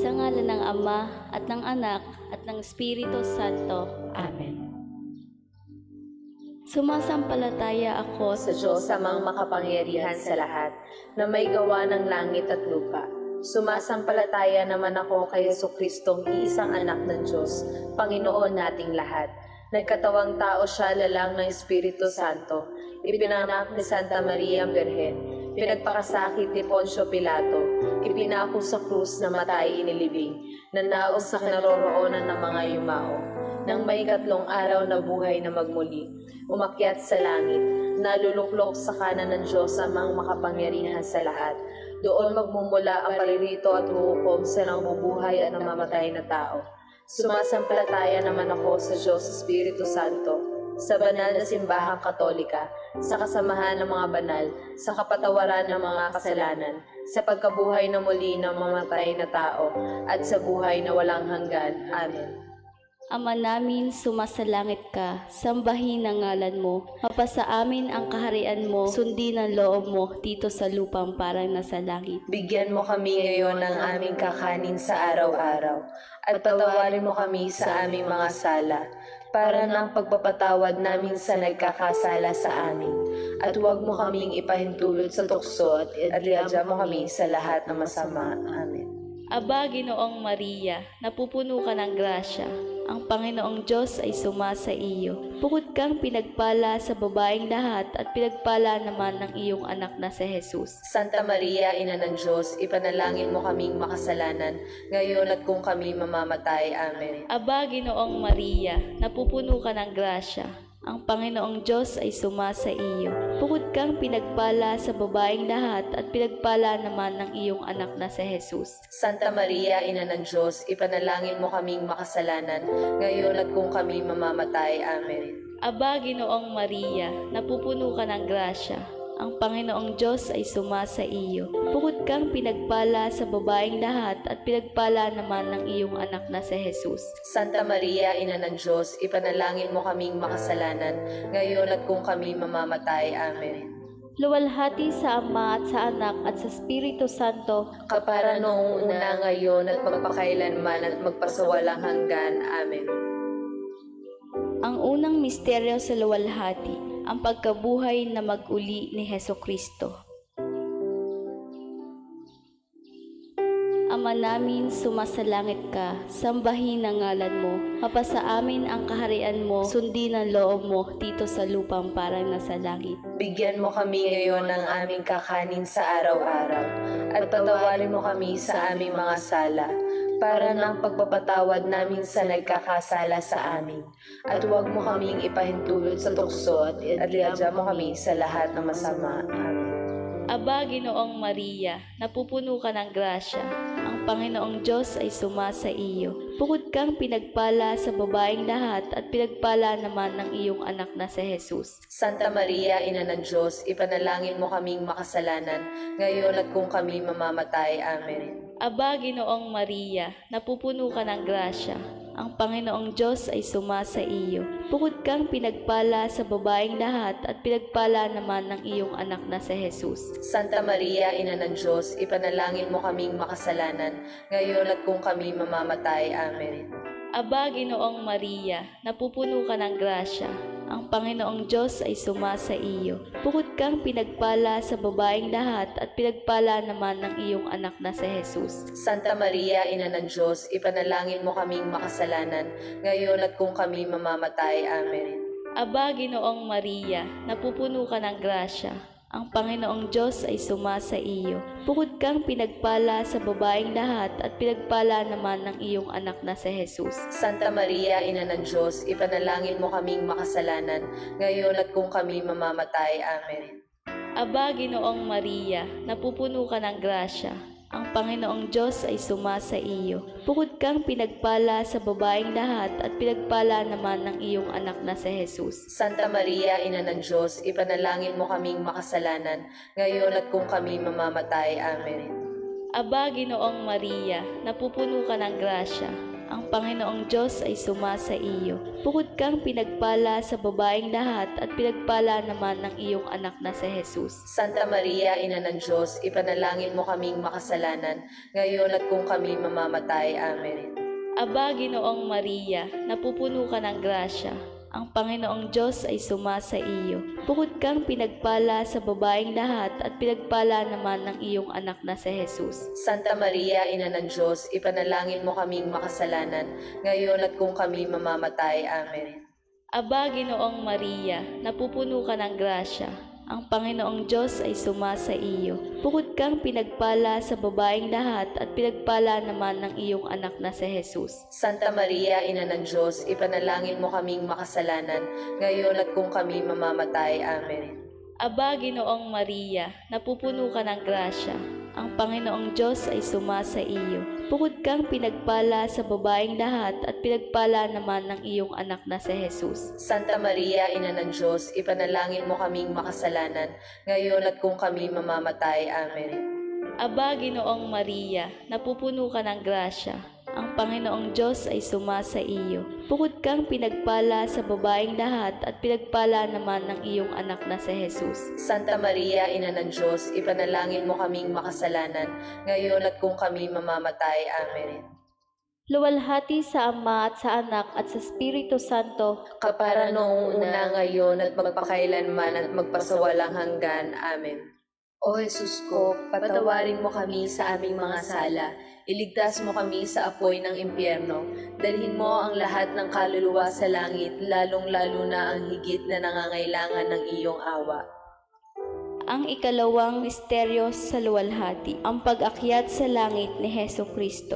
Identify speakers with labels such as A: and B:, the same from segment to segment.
A: Sa ngalan ng Ama at ng Anak at ng Espiritu Santo.
B: Amen.
A: Sumasampalataya ako
B: Sa Diyos amang makapangyarihan sa lahat, na may gawa ng langit at lupa. Sumasampalataya naman ako kay Jesucristong iisang anak ng Diyos, Panginoon nating lahat. Nagkatawang tao siya lalang ng Espiritu Santo. Ipinanak ni Santa Maria Birhen. Pinagpakasakit ni Poncio Pilato. Ipinako sa krus na matay inilibing. Nanaos sa kinaroroonan ng mga yumao. Nang may 3 araw na buhay na magmuli, umakyat sa langit, naluluklok sa kanan ng Diyos amang makapangyarihan sa lahat. Doon magmumula ang paririto at huhukom sa nangbubuhay at namamatay na tao. Sumasampalataya naman ako sa Diyos Espiritu Santo, sa banal na simbahang katolika, sa kasamahan ng mga banal, sa kapatawaran ng mga kasalanan, sa pagkabuhay na muli ng mamatay na tao, at sa buhay na walang hanggan. Amen.
A: Ama namin, sumasalangit ka, sambahin ang ngalan mo, mapasa amin ang kaharian mo, sundin ang loob mo dito sa lupang parang nasa langit.
B: Bigyan mo kami ngayon ng aming kakanin sa araw-araw, at patawarin mo kami sa aming mga sala, para ng pagpapatawad namin sa nagkakasala sa amin. At huwag mo kaming ipahintulot sa tukso at iadya mo kami sa lahat ng masama. Amen.
A: Aba, Ginoong Maria, napupuno ka ng grasya. Ang Panginoong Diyos ay sumasa iyo. Bukod kang pinagpala sa babaeng lahat at pinagpala naman ng iyong anak na si Jesus.
B: Santa Maria, Ina ng Diyos, ipanalangin mo kaming makasalanan, ngayon at kung kami mamamatay. Amen.
A: Aba, Ginoong Maria, napupuno ka ng grasya. Ang Panginoong Diyos ay sumasa iyo. Bukod kang pinagpala sa babaeng lahat at pinagpala naman ng iyong anak na si Jesus.
B: Santa Maria, Ina ng Diyos, ipanalangin mo kaming makasalanan, ngayon at kung kami mamamatay. Amen.
A: Aba, Ginoong Maria, napupuno ka ng grasya. Ang Panginoong Diyos ay sumasa iyo. Bukod kang pinagpala sa babaeng lahat at pinagpala naman ng iyong anak na si Jesus.
B: Santa Maria, Ina ng Diyos, ipanalangin mo kaming makasalanan, ngayon at kung kami mamamatay. Amen.
A: Luwalhati sa Ama at sa Anak at sa Espiritu Santo,
B: Kapara noong una, ngayon at magpakailanman at magpasawalang hanggan. Amen.
A: ang unang misteryo sa luwalhati, ang pagkabuhay na mag-uli ni Hesukristo. Ama namin, sumasalangit ka, sambahin ang ngalan mo, mapasa amin ang kaharian mo, sundin ang loob mo dito sa lupang parang nasa langit.
B: Bigyan mo kami ngayon ng aming kakanin sa araw-araw, at patawarin mo kami sa aming mga sala, para ng pagpapatawad namin sa nagkakasala sa amin. At huwag mo kaming ipahintulot sa tukso at iadya mo kami sa lahat ng masama. Amen.
A: Aba, Ginoong Maria, napupuno ka ng grasya. Ang Panginoong Diyos ay sumasa iyo. Bukod kang pinagpala sa babaeng lahat at pinagpala naman ng iyong anak na si Jesus.
B: Santa Maria, Ina ng Diyos, ipanalangin mo kaming makasalanan, ngayon at kung kami mamamatay. Amen.
A: Aba, Ginoong Maria, napupuno ka ng grasya. Ang Panginoong Diyos ay sumasa iyo. Bukod kang pinagpala sa babaeng lahat at pinagpala naman ng iyong anak na si Jesus.
B: Santa Maria, Ina ng Diyos, ipanalangin mo kaming makasalanan, ngayon at kung kami mamamatay. Amen.
A: Aba, Ginoong Maria, napupuno ka ng grasya. Ang Panginoong Diyos ay sumasa iyo. Bukod kang pinagpala sa babaeng lahat at pinagpala naman ng iyong anak na si Jesus.
B: Santa Maria, Ina ng Diyos, ipanalangin mo kaming makasalanan, ngayon at kung kami mamamatay. Amen.
A: Aba, Ginoong Maria, napupuno ka ng grasya. Ang Panginoong Diyos ay sumasa iyo. Bukod kang pinagpala sa babaeng lahat at pinagpala naman ng iyong anak na si Jesus.
B: Santa Maria, Ina ng Diyos, ipanalangin mo kaming makasalanan, ngayon at kung kami mamamatay. Amen.
A: Aba, Ginoong Maria, napupuno ka ng grasya. Ang Panginoong Diyos ay sumasa iyo. Bukod kang pinagpala sa babaeng lahat at pinagpala naman ng iyong anak na si Jesus.
B: Santa Maria, Ina ng Diyos, ipanalangin mo kaming makasalanan, ngayon at kung kami mamamatay. Amen.
A: Aba, Ginoong Maria, napupuno ka ng grasya. ang Panginoong Diyos ay sumasa iyo. Bukod kang pinagpala sa babaeng lahat at pinagpala naman ng iyong anak na si Jesus.
B: Santa Maria, Ina ng Diyos, ipanalangin mo kaming makasalanan, ngayon at kung kami mamamatay. Amen.
A: Aba, Ginoong Maria, napupuno ka ng grasya. Ang Panginoong Diyos ay sumasa iyo. Bukod kang pinagpala sa babaeng lahat at pinagpala naman ng iyong anak na si Jesus.
B: Santa Maria, Ina ng Diyos, ipanalangin mo kaming makasalanan, ngayon at kung kami mamamatay. Amen.
A: Aba, Ginoong Maria, napupuno ka ng grasya. Ang Panginoong Diyos ay sumasa iyo. Bukod kang pinagpala sa babaeng lahat at pinagpala naman ng iyong anak na si Jesus.
B: Santa Maria, Ina ng Diyos, ipanalangin mo kaming makasalanan, ngayon at kung kami mamamatay. Amen.
A: Aba, Ginoong Maria, napupuno ka ng grasya. Ang Panginoong Diyos ay sumasa iyo. Bukod kang pinagpala sa babaeng lahat at pinagpala naman ng iyong anak na si Jesus.
B: Santa Maria, Ina ng Diyos, ipanalangin mo kaming makasalanan, ngayon at kung kami mamamatay. Amen.
A: Aba, Ginoong Maria, napupuno ka ng grasya. Ang Panginoong Diyos ay sumasa iyo. Bukod kang pinagpala sa babaeng lahat at pinagpala naman ng iyong anak na si Jesus.
B: Santa Maria, Ina ng Diyos, ipanalangin mo kaming makasalanan, ngayon at kung kami mamamatay. Amen.
A: Luwalhati sa Ama at sa Anak at sa Espiritu Santo,
B: Kapara noong una, ngayon at magpakailanman at magpasawalang hanggan. Amen. O Jesus ko, patawarin mo kami sa aming mga sala, iligtas mo kami sa apoy ng impyerno, dalhin mo ang lahat ng kaluluwa sa langit, lalong-lalo na ang higit na nangangailangan ng iyong awa.
A: ang ikalawang misteryo sa luwalhati, ang pag-akyat sa langit ni Heso Kristo.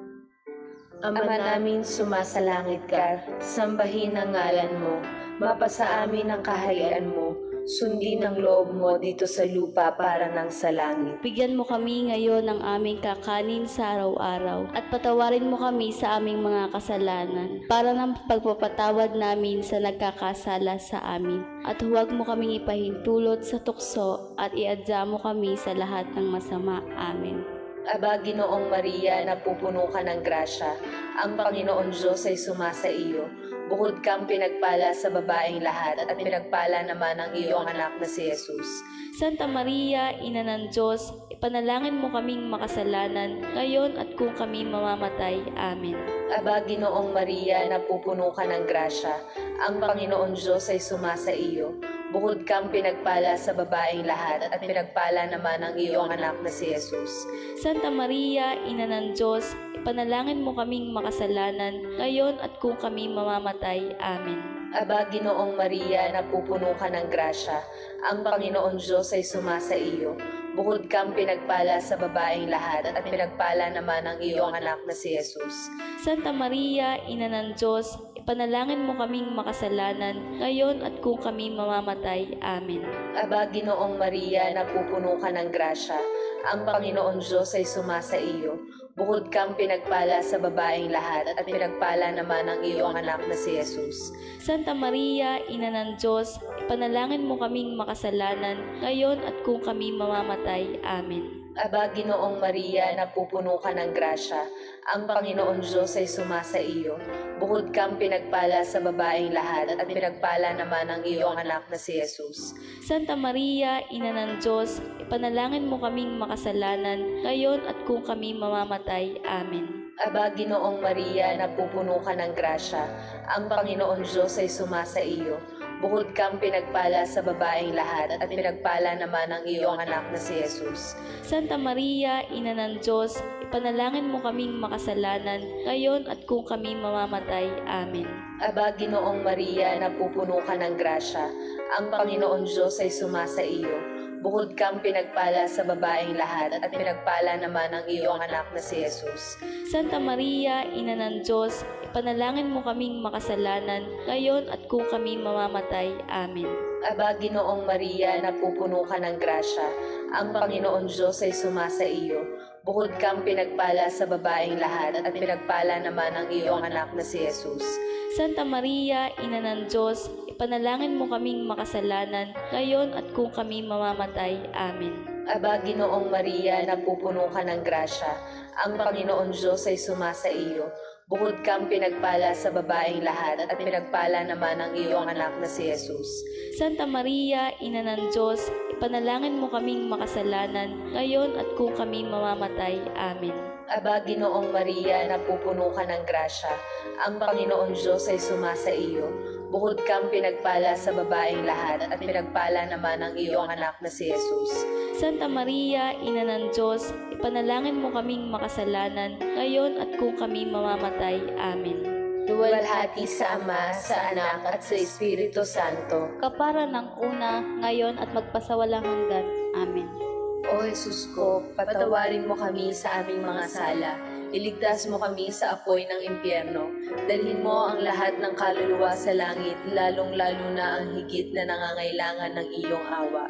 B: Ama namin sumasalangit ka, sambahin ang ngalan mo, mapasa amin ang kaharian mo, sundin ang loob mo dito sa lupa para nang sa langit.
A: Bigyan mo kami ngayon ng aming kakanin sa araw-araw at patawarin mo kami sa aming mga kasalanan para ng pagpapatawad namin sa nagkakasala sa amin. At huwag mo kaming ipahintulot sa tukso at iadya mo kami sa lahat ng masama. Amen.
B: Aba, Ginoong Maria, napupuno ka ng grasya, ang Panginoon Diyos ay sumasa iyo. Bukod kang pinagpala sa babaeng lahat at pinagpala naman ang iyong anak na si Jesus.
A: Santa Maria, Ina ng Diyos, ipanalangin mo kaming makasalanan, ngayon at kung kami mamamatay. Amen.
B: Aba, Ginoong Maria, napupuno ka ng grasya, ang Panginoon Diyos ay sumasa iyo. Bukod kang pinagpala sa babaeng lahat at pinagpala naman ang iyong anak na si Jesus.
A: Santa Maria, Ina ng Diyos, ipanalangin mo kaming makasalanan, ngayon at kung kami mamamatay. Amen.
B: Aba, Ginoong Maria, napupuno ka ng grasya, ang Panginoon Diyos ay sumasa iyo. Bukod kang pinagpala sa babaeng lahat at pinagpala naman ang iyong anak na si Jesus.
A: Santa Maria, Ina ng Diyos, ipanalangin mo kaming makasalanan, ngayon at kung kami mamamatay. Amen.
B: Aba, Ginoong Maria, napupuno ka ng grasya, ang Panginoon Diyos ay sumasa iyo. Bukod kang pinagpala sa babaeng lahat at pinagpala naman ang iyong anak na si Jesus.
A: Santa Maria, Ina ng Diyos, ipanalangin mo kaming makasalanan, ngayon at kung kami mamamatay. Amen.
B: Aba, Ginoong Maria, napupuno ka ng grasya, ang Panginoon Diyos ay sumasa iyo. Bukod kang pinagpala sa babaeng lahat at pinagpala naman ang iyong anak na si Jesus.
A: Santa Maria, Ina ng Diyos, ipanalangin mo kaming makasalanan, ngayon at kung kami mamamatay. Amen.
B: Aba, Ginoong Maria, napupuno ka ng grasya, ang Panginoon Diyos ay sumasa iyo. Bukod kang pinagpala sa babaeng lahat at pinagpala naman ang iyong anak na si Jesus.
A: Santa Maria, Ina ng Diyos, ipanalangin mo kaming makasalanan, ngayon at kung kami mamamatay. Amen.
B: Aba, Ginoong Maria, napupuno ka ng grasya, ang Panginoon Diyos ay sumasa iyo. Bukod kang pinagpala sa babaeng lahat at pinagpala naman ang iyong anak na si Jesus.
A: Santa Maria, Ina ng Diyos, ipanalangin mo kaming makasalanan, ngayon at kung kami mamamatay. Amen.
B: Aba, Ginoong Maria, napupuno ka ng grasya, ang Panginoon Diyos ay sumasa iyo. Bukod kang pinagpala sa babaeng lahat at pinagpala naman ang iyong anak na si Jesus.
A: Santa Maria, Ina ng Diyos, ipanalangin mo kaming makasalanan, ngayon at kung kami mamamatay. Amen.
B: Aba, Ginoong Maria, napupuno ka ng grasya, ang Panginoon Diyos ay sumasa iyo. Bukod kang pinagpala sa babaeng lahat at pinagpala naman ang iyong anak na si Jesus.
A: Santa Maria, Ina ng Diyos, ipanalangin mo kaming makasalanan, ngayon at kung kami mamamatay. Amen.
B: Aba, Ginoong Maria, napupuno ka ng grasya, ang Panginoon Diyos ay sumasa iyo. Bukod kang pinagpala sa babaeng lahat at pinagpala naman ang iyong anak na si Jesus.
A: Santa Maria, Ina ng Diyos, ipanalangin mo kaming makasalanan, ngayon at kung kami mamamatay. Amen.
B: Luwalhati sa Ama, sa Anak at sa Espiritu Santo.
A: Kapara ng una, ngayon at magpasawalang hanggan. Amen.
B: O Jesus ko, patawarin mo kami sa aming mga sala. Iligtas mo kami sa apoy ng impyerno. Dalhin mo ang lahat ng kaluluwa sa langit, lalong-lalo na ang higit na nangangailangan ng iyong awa.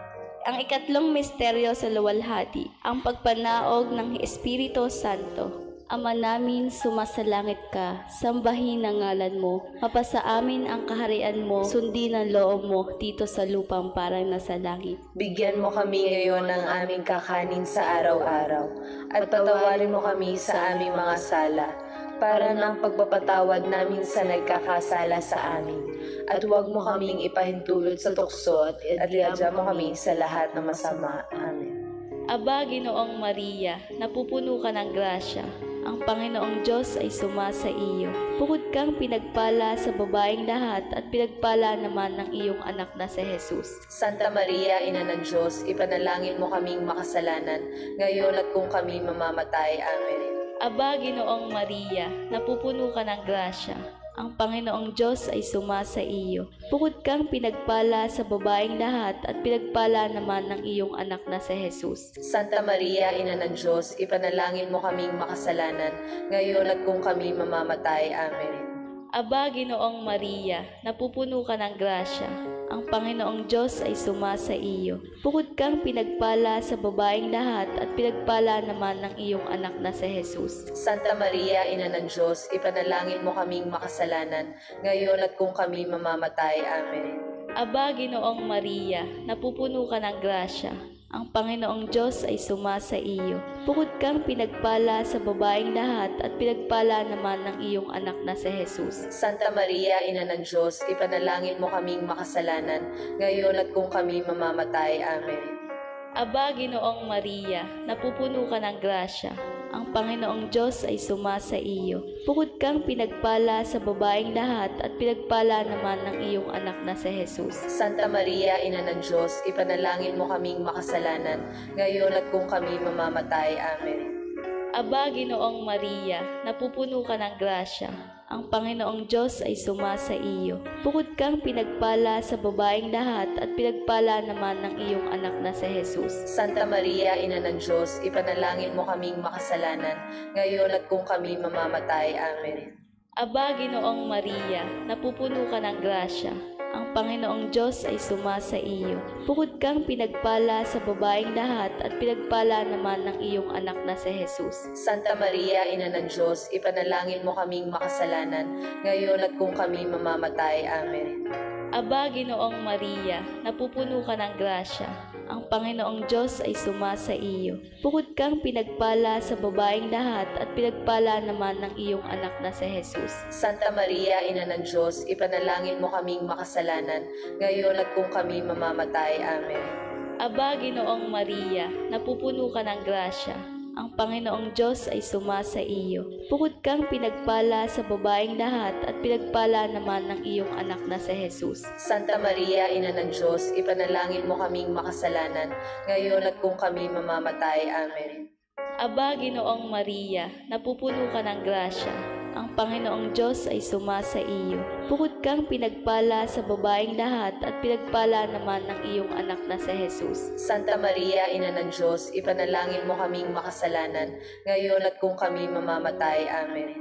A: Ang ikatlong misteryo sa luwalhati, ang pagpanaog ng Espiritu Santo. Ama namin, sumasalangit ka, sambahin ang ngalan mo, mapasa amin ang kaharian mo, sundin ang loob mo dito sa lupang parang nasa langit.
B: Bigyan mo kami ngayon ng aming kakanin sa araw-araw, at patawarin mo kami sa aming mga sala, para ng pagpapatawad namin sa nagkakasala sa amin. At huwag mo kaming ipahintulot sa tukso at liadya mo kami sa lahat ng masama. Amen.
A: Aba, Ginoong Maria, napupuno ka ng grasya, ang Panginoong Diyos ay sumasa iyo. Bukod kang pinagpala sa babaeng lahat at pinagpala naman ng iyong anak na si Jesus.
B: Santa Maria, Ina ng Diyos, ipanalangin mo kaming makasalanan, ngayon at kung kami mamamatay. Amen.
A: Aba, Ginoong Maria, napupuno ka ng grasya, ang Panginoong Diyos ay sumasa iyo. Bukod kang pinagpala sa babaeng lahat at pinagpala naman ng iyong anak na si Jesus.
B: Santa Maria, Ina ng Diyos, ipanalangin mo kaming makasalanan, ngayon at kung kami mamamatay. Amen.
A: Aba, Ginoong Maria, napupuno ka ng grasya, ang Panginoong Diyos ay sumasa iyo. Bukod kang pinagpala sa babaeng lahat at pinagpala naman ng iyong anak na si Jesus.
B: Santa Maria, Ina ng Diyos, ipanalangin mo kaming makasalanan, ngayon at kung kami mamamatay. Amen.
A: Aba, Ginoong Maria, napupuno ka ng grasya, ang Panginoong Diyos ay sumasa iyo. Bukod kang pinagpala sa babaeng lahat at pinagpala naman ng iyong anak na si Jesus.
B: Santa Maria, Ina ng Diyos, ipanalangin mo kaming makasalanan, ngayon at kung kami mamamatay. Amen.
A: Aba, Ginoong Maria, napupuno ka ng grasya, ang Panginoong Diyos ay sumasa iyo. Bukod kang pinagpala sa babaeng lahat at pinagpala naman ng iyong anak na si Jesus.
B: Santa Maria, Ina ng Diyos, ipanalangin mo kaming makasalanan, ngayon at kung kami mamamatay. Amen.
A: Aba, Ginoong Maria, napupuno ka ng grasya, ang Panginoong Diyos ay sumasa iyo. Bukod kang pinagpala sa babaeng lahat at pinagpala naman ng iyong anak na si Jesus.
B: Santa Maria, Ina ng Diyos, ipanalangin mo kaming makasalanan, ngayon at kung kami mamamatay. Amen.
A: Aba, Ginoong Maria, napupuno ka ng grasya, ang Panginoong Diyos ay sumasa iyo. Bukod kang pinagpala sa babaeng lahat at pinagpala naman ng iyong anak na si Jesus.
B: Santa Maria, Ina ng Diyos, ipanalangin mo kaming makasalanan, ngayon at kung kami mamamatay. Amen.
A: Aba, Ginoong Maria, napupuno ka ng grasya, ang Panginoong Diyos ay sumasa iyo. Bukod kang pinagpala sa babaeng lahat at pinagpala naman ng iyong anak na si Jesus.
B: Santa Maria, Ina ng Diyos, ipanalangin mo kaming makasalanan, ngayon at kung kami mamamatay. Amen.
A: Aba, Ginoong Maria, napupuno ka ng grasya, ang Panginoong Diyos ay sumasa iyo. Bukod kang pinagpala sa babaeng lahat at pinagpala naman ng iyong anak na si Jesus.
B: Santa Maria, Ina ng Diyos, ipanalangin mo kaming makasalanan, ngayon at kung kami mamamatay. Amen.
A: Aba, Ginoong Maria, napupuno ka ng grasya, ang Panginoong Diyos ay sumasa iyo. Bukod kang pinagpala sa babaeng lahat at pinagpala naman ng iyong anak na si Jesus.
B: Santa Maria, Ina ng Diyos, ipanalangin mo kaming makasalanan, ngayon at kung kami mamamatay. Amen.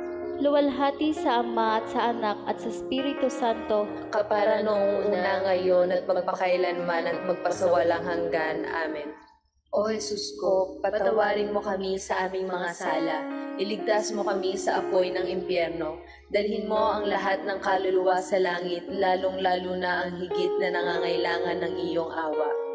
A: Luwalhati sa Ama at sa Anak at sa Espiritu Santo,
B: Kapara noong una, ngayon at magpakailanman at magpasawalang hanggan. Amen. O Jesus ko, patawarin mo kami sa aming mga sala. Iligtas mo kami sa apoy ng impyerno. Dalhin mo ang lahat ng kaluluwa sa langit, lalong-lalo na ang higit na nangangailangan ng iyong awa.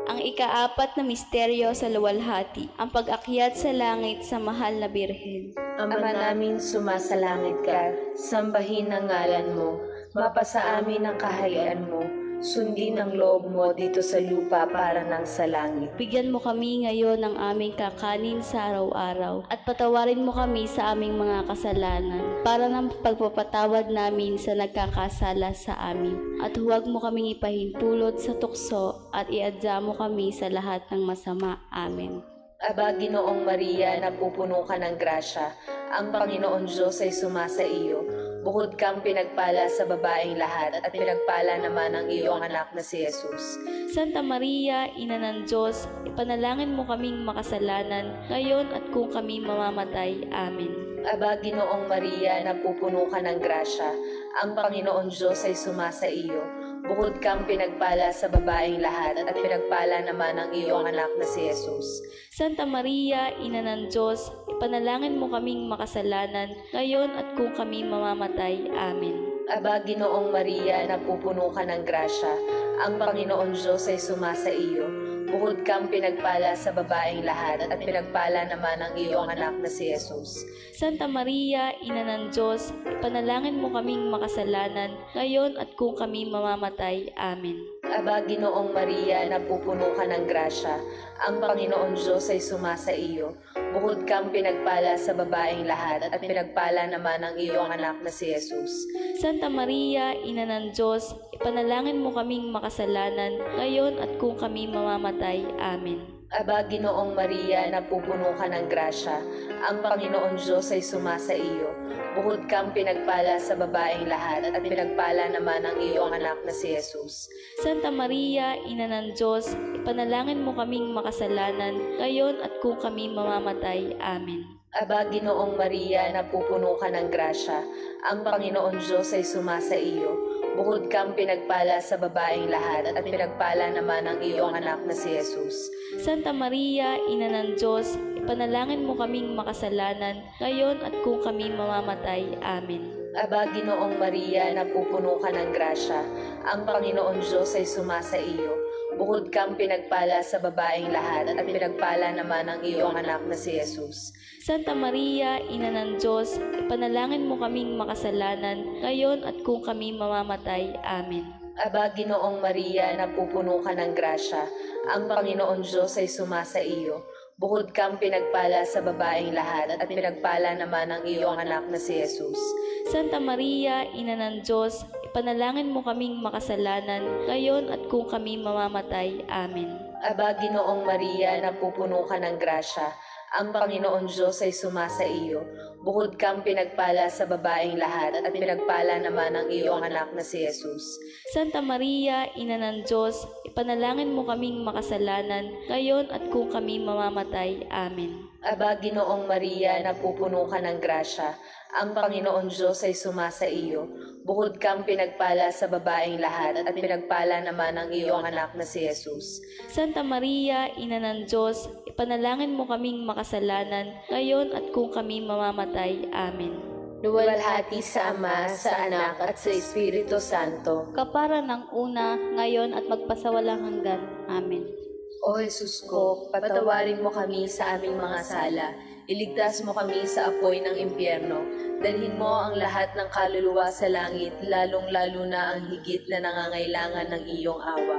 A: Ang ikaapat na misteryo sa luwalhati, ang pag-akyat sa langit sa mahal na Birhen.
B: Ama namin sumasalangit ka, sambahin ang ngalan mo, mapasa amin ang kaharian mo, sundin ang loob mo dito sa lupa para nang sa langit.
A: Bigyan mo kami ngayon ng aming kakanin sa araw-araw at patawarin mo kami sa aming mga kasalanan para ng pagpapatawad namin sa nagkakasala sa amin. At huwag mo kaming ipahintulot sa tukso at iadya mo kami sa lahat ng masama. Amen.
B: Aba, Ginoong Maria, napupuno ka ng grasya, ang Panginoon Diyos ay sumasa iyo. Bukod kang pinagpala sa babaeng lahat at pinagpala naman ang iyong anak na si Jesus.
A: Santa Maria, Ina ng Diyos, ipanalangin mo kaming makasalanan, ngayon at kung kami mamamatay. Amen.
B: Aba, Ginoong Maria, napupuno ka ng grasya, ang Panginoon Diyos ay sumasa iyo. Bukod kang pinagpala sa babaeng lahat at pinagpala naman ang iyong anak na si Jesus.
A: Santa Maria, Ina ng Diyos, ipanalangin mo kaming makasalanan, ngayon at kung kami mamamatay. Amen.
B: Aba, Ginoong Maria, napupuno ka ng grasya, ang Panginoon Diyos ay sumasa iyo. Bukod kang pinagpala sa babaeng lahat at pinagpala naman ang iyong anak na si Jesus.
A: Santa Maria, Ina ng Diyos, ipanalangin mo kaming makasalanan, ngayon at kung kami mamamatay. Amen.
B: Aba, Ginoong Maria, napupuno ka ng grasya, ang Panginoon Diyos ay sumasa iyo. Bukod kang pinagpala sa babaeng lahat at pinagpala naman ang iyong anak na si Jesus.
A: Santa Maria, Ina ng Diyos, ipanalangin mo kaming makasalanan, ngayon at kung kami mamamatay. Amen.
B: Aba, Ginoong Maria, napupuno ka ng grasya, ang Panginoon Diyos ay sumasa iyo. Bukod kang pinagpala sa babaeng lahat at pinagpala naman ang iyong anak na si Jesus.
A: Santa Maria, Ina ng Diyos, ipanalangin mo kaming makasalanan, ngayon at kung kami mamamatay. Amen.
B: Aba, Ginoong Maria, napupuno ka ng grasya, ang Panginoon Diyos ay sumasa iyo. Bukod kang pinagpala sa babaeng lahat at pinagpala naman ang iyong anak na si Jesus.
A: Santa Maria, Ina ng Diyos, ipanalangin mo kaming makasalanan, ngayon at kung kami mamamatay. Amen.
B: Aba, Ginoong Maria, napupuno ka ng grasya, ang Panginoon Diyos ay sumasa iyo. Bukod kang pinagpala sa babaeng lahat at pinagpala naman ang iyong anak na si Jesus.
A: Santa Maria, Ina ng Diyos, ipanalangin mo kaming makasalanan, ngayon at kung kami mamamatay. Amen.
B: Aba, Ginoong Maria, napupuno ka ng grasya, ang Panginoon Diyos ay sumasa iyo. Bukod kang pinagpala sa babaeng lahat at pinagpala naman ang iyong anak na si Jesus.
A: Santa Maria, Ina ng Diyos, ipanalangin mo kaming makasalanan, ngayon at kung kami mamamatay. Amen.
B: Aba, Ginoong Maria, napupuno ka ng grasya, ang Panginoon Diyos ay sumasa iyo. Bukod kang pinagpala sa babaeng lahat at pinagpala naman ang iyong anak na si Jesus.
A: Santa Maria, Ina ng Diyos, ipanalangin mo kaming makasalanan, ngayon at kung kami mamamatay. Amen.
B: Aba, Ginoong Maria, napupuno ka ng grasya, ang Panginoon Diyos ay sumasa iyo. Bukod kang pinagpala sa babaeng lahat at pinagpala naman ang iyong anak na si Jesus.
A: Santa Maria, Ina ng Diyos, ipanalangin mo kaming makasalanan, ngayon at kung kami mamamatay. Amen.
B: Luwalhati sa Ama, sa Anak at sa Espiritu Santo.
A: Kapara ng una, ngayon at magpasawalang hanggan. Amen.
B: O Jesus ko, patawarin mo kami sa aming mga sala. Iligtas mo kami sa apoy ng impyerno. Dalhin mo ang lahat ng kaluluwa sa langit, lalong-lalo na ang higit na nangangailangan ng iyong awa.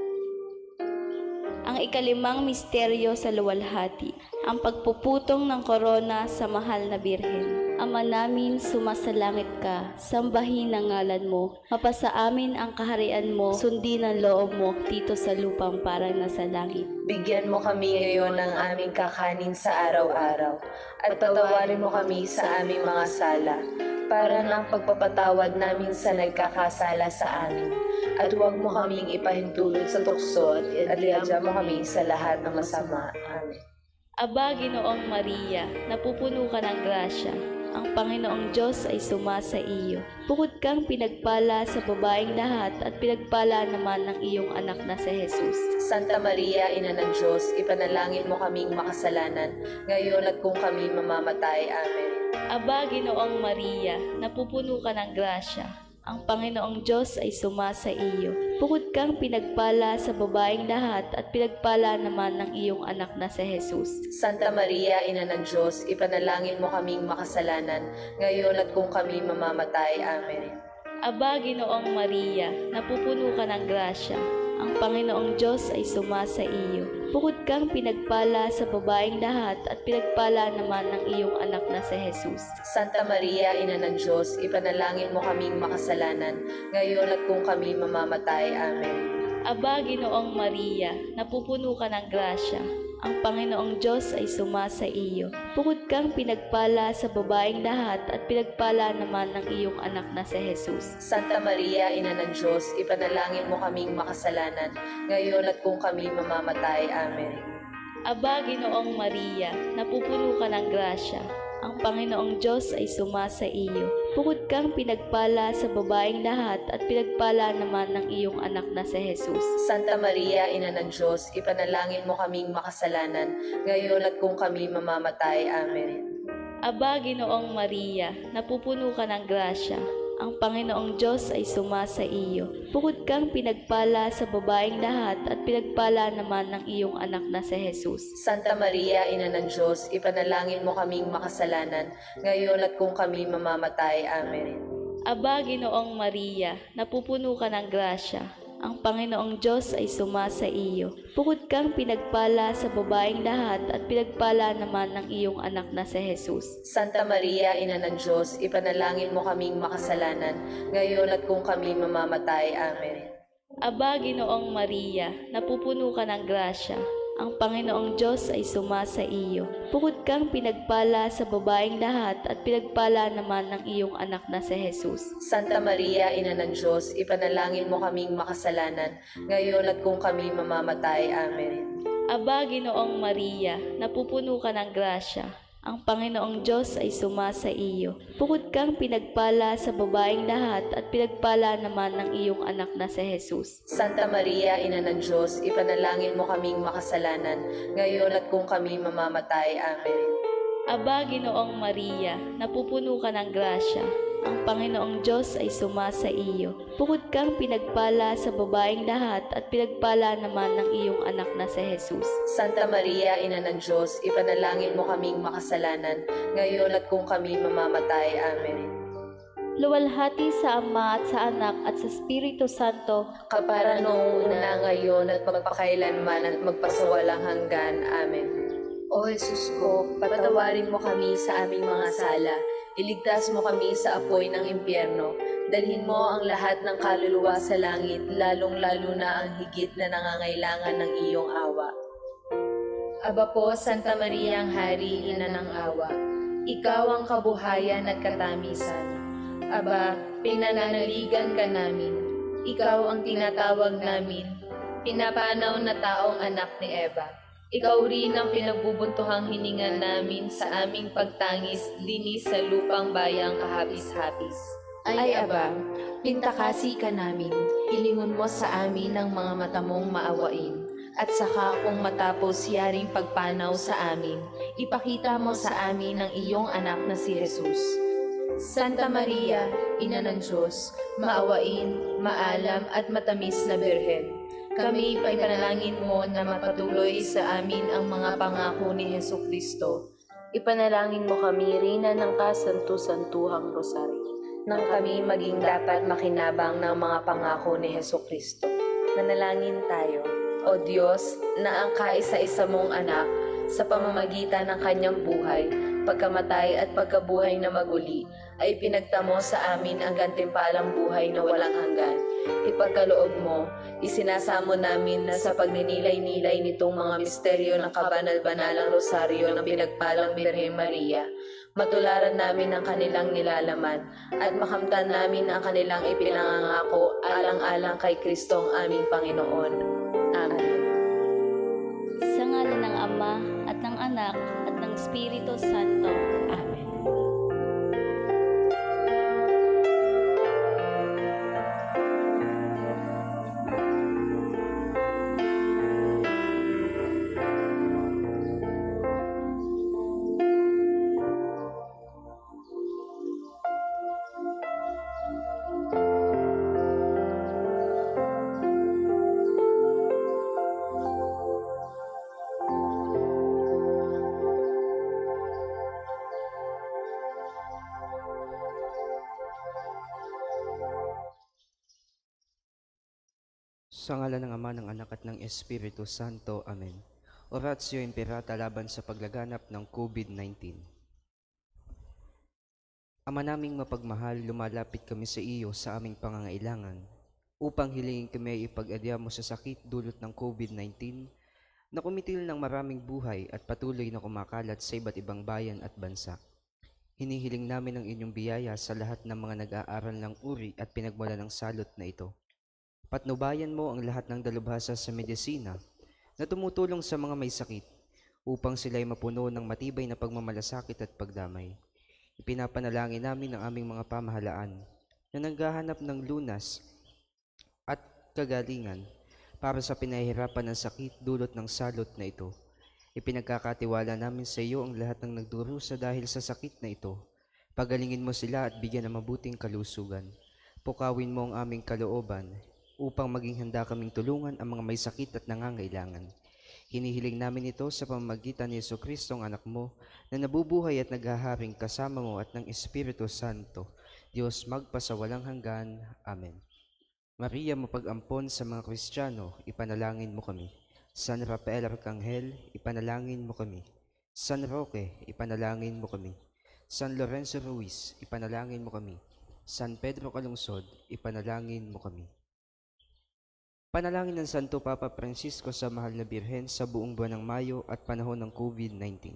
A: Ang ikalimang misteryo sa luwalhati, ang pagpuputong ng korona sa mahal na Birhen. Ama namin, sumasalangit ka, sambahin ang ngalan mo, mapasa amin ang kaharian mo, sundin ang loob mo dito sa lupang parang nasa langit.
B: Bigyan mo kami ngayon ng aming kakanin sa araw-araw, at patawarin mo kami sa aming mga sala, para ng pagpapatawad namin sa nagkakasala sa amin. At huwag mo kaming ipahintulot sa tukso at iadya mo kami sa lahat ng masama. Amen.
A: Aba, Ginoong Maria, napupuno ka ng grasya. Ang Panginoong Diyos ay sumasa iyo. Bukod kang pinagpala sa babaeng lahat at pinagpala naman ng iyong anak na si Jesus.
B: Santa Maria, Ina ng Diyos, ipanalangin mo kaming makasalanan, ngayon at kung kami mamamatay. Amen.
A: Aba, Ginoong Maria, napupuno ka ng grasya. Ang Panginoong Diyos ay sumasa iyo. Bukod kang pinagpala sa babaeng lahat at pinagpala naman ng iyong anak na si Jesus.
B: Santa Maria, Ina ng Diyos, ipanalangin mo kaming makasalanan, ngayon at kung kami mamamatay. Amen.
A: Aba, Ginoong Maria, napupuno ka ng grasya. Ang Panginoong Diyos ay sumasa iyo. Bukod kang pinagpala sa babaeng lahat at pinagpala naman ng iyong anak na si Jesus.
B: Santa Maria, Ina ng Diyos, ipanalangin mo kaming makasalanan, ngayon at kung kami mamamatay. Amen.
A: Aba, Ginoong Maria, napupuno ka ng grasya. Ang Panginoong Diyos ay sumasa iyo. Bukod kang pinagpala sa babaeng lahat at pinagpala naman ng iyong anak na si Jesus.
B: Santa Maria, Ina ng Diyos, ipanalangin mo kaming makasalanan, ngayon at kung kami mamamatay. Amen.
A: Aba, Ginoong Maria, napupuno ka ng grasya. Ang Panginoong Diyos ay sumasa iyo. Bukod kang pinagpala sa babaeng lahat at pinagpala naman ng iyong anak na si Jesus.
B: Santa Maria, Ina ng Diyos, ipanalangin mo kaming makasalanan, ngayon at kung kami mamamatay. Amen.
A: Aba, Ginoong Maria, napupuno ka ng grasya. Ang Panginoong Diyos ay sumasa iyo. Bukod kang pinagpala sa babaeng lahat at pinagpala naman ng iyong anak na si Jesus.
B: Santa Maria, Ina ng Diyos, ipanalangin mo kaming makasalanan, ngayon at kung kami mamamatay. Amen.
A: Aba, Ginoong Maria, napupuno ka ng grasya. Ang Panginoong Diyos ay sumasa iyo. Bukod kang pinagpala sa babaeng lahat at pinagpala naman ng iyong anak na si Jesus.
B: Santa Maria, Ina ng Diyos, ipanalangin mo kaming makasalanan, ngayon at kung kami mamamatay. Amen.
A: Aba, Ginoong Maria, napupuno ka ng grasya. Ang Panginoong Diyos ay sumasa iyo. Bukod kang pinagpala sa babaeng lahat at pinagpala naman ng iyong anak na si Jesus.
B: Santa Maria, Ina ng Diyos, ipanalangin mo kaming makasalanan, ngayon at kung kami mamamatay. Amen.
A: Aba, Ginoong Maria, napupuno ka ng grasya. Ang Panginoong Diyos ay sumasa iyo. Bukod kang pinagpala sa babaeng lahat at pinagpala naman ng iyong anak na si Jesus.
B: Santa Maria, Ina ng Diyos, ipanalangin mo kaming makasalanan, ngayon at kung kami mamamatay. Amen.
A: Aba, Ginoong Maria, napupuno ka ng grasya. Ang Panginoong Diyos ay sumasa iyo. Bukod kang pinagpala sa babaeng lahat at pinagpala naman ng iyong anak na si Jesus.
B: Santa Maria, Ina ng Diyos, ipanalangin mo kaming makasalanan, ngayon at kung kami mamamatay. Amen.
A: Luwalhati sa Ama at sa Anak at sa Espiritu Santo,
B: Kapara noong una, ngayon at magpakailanman at magpasawalang hanggan. Amen. O Jesus ko, patawarin mo kami sa aming mga sala, iligtas mo kami sa apoy ng impyerno, dalhin mo ang lahat ng kaluluwa sa langit, lalong-lalo na ang higit na nangangailangan ng iyong awa. Aba po, Santa Maria ang Hari, Ina ng awa, ikaw ang kabuhayan at katamisan. Aba, pinananaligan ka namin, ikaw ang tinatawag namin, pinapanaw na taong anak ni Eva. Ikaw rin ang pinagbubuntuhang hininga namin sa aming pagtangis dinis sa lupang bayang kahapis-hapis. Ay Aba, pintakasi ka namin, hilingon mo sa amin ang mga mata mong maawain. At saka kung matapos yaring pagpanaw sa amin, ipakita mo sa amin ang iyong anak na si Jesus. Santa Maria, Ina ng Diyos, maawain, maalam at matamis na Birhen, kami ipanalangin mo na mapatuloy sa amin ang mga pangako ni Hesukristo. Ipanalangin mo kami, Reyna ng Kasantu-Santuhang Rosaryo, nang kami maging dapat makinabang ng mga pangako ni Hesukristo. Manalangin tayo. O Diyos, na ang kaisa-isa mong anak, sa pamamagitan ng kanyang buhay, pagkamatay at pagkabuhay na maguli, ay pinagtamo sa amin ang gantimpalang buhay na walang hanggan. Ipagkaloob mo, isinasamo namin na sa pagninilay-nilay nitong mga misteryo ng kabanal-banalang rosaryo ng pinagpalang Birhen Maria, matularan namin ang kanilang nilalaman at makamtan namin ang kanilang ipinangangako alang-alang kay Kristo ang aming Panginoon. Amen.
A: sa ngalan ng Ama at ng Anak at ng Espiritu Santo. Amen.
C: Sa ngalan ng Ama, ng Anak at ng Espiritu Santo. Amen. Oratio Imperata laban sa paglaganap ng COVID-19. Ama naming mapagmahal, lumalapit kami sa iyo sa aming pangangailangan upang hilingin kami ay ipag-adya mo sa sakit dulot ng COVID-19 na kumitil ng maraming buhay at patuloy na kumakalat sa iba't ibang bayan at bansa. Hinihiling namin ang inyong biyaya sa lahat ng mga nag-aaral ng uri at pinagmula ng salot na ito. Patnubayan mo ang lahat ng dalubhasa sa medisina na tumutulong sa mga may sakit upang sila'y mapuno ng matibay na pagmamalasakit at pagdamay. Ipinapanalangin namin ang aming mga pamahalaan na naghahanap ng lunas at kagalingan para sa pinahihirapan ng sakit dulot ng salot na ito. Ipinagkakatiwala namin sa iyo ang lahat ng nagdurusa dahil sa sakit na ito. Pagalingin mo sila at bigyan ng mabuting kalusugan. Pukawin mo ang aming kalooban upang maging handa kaming tulungan ang mga may sakit at nangangailangan. Hinihiling namin ito sa pamamagitan ni Jesucristo ang anak mo na nabubuhay at naghaharing kasama mo at ng Espiritu Santo, Diyos magpasawalang hanggan. Amen. Maria, mapag-ampon sa mga Kristiyano, ipanalangin mo kami. San Rafael Arcangel, ipanalangin mo kami. San Roque, ipanalangin mo kami. San Lorenzo Ruiz, ipanalangin mo kami. San Pedro Calungsod, ipanalangin mo kami. Panalangin ng Santo Papa Francisco sa Mahal na Birhen sa buong buwan ng Mayo at panahon ng COVID-19.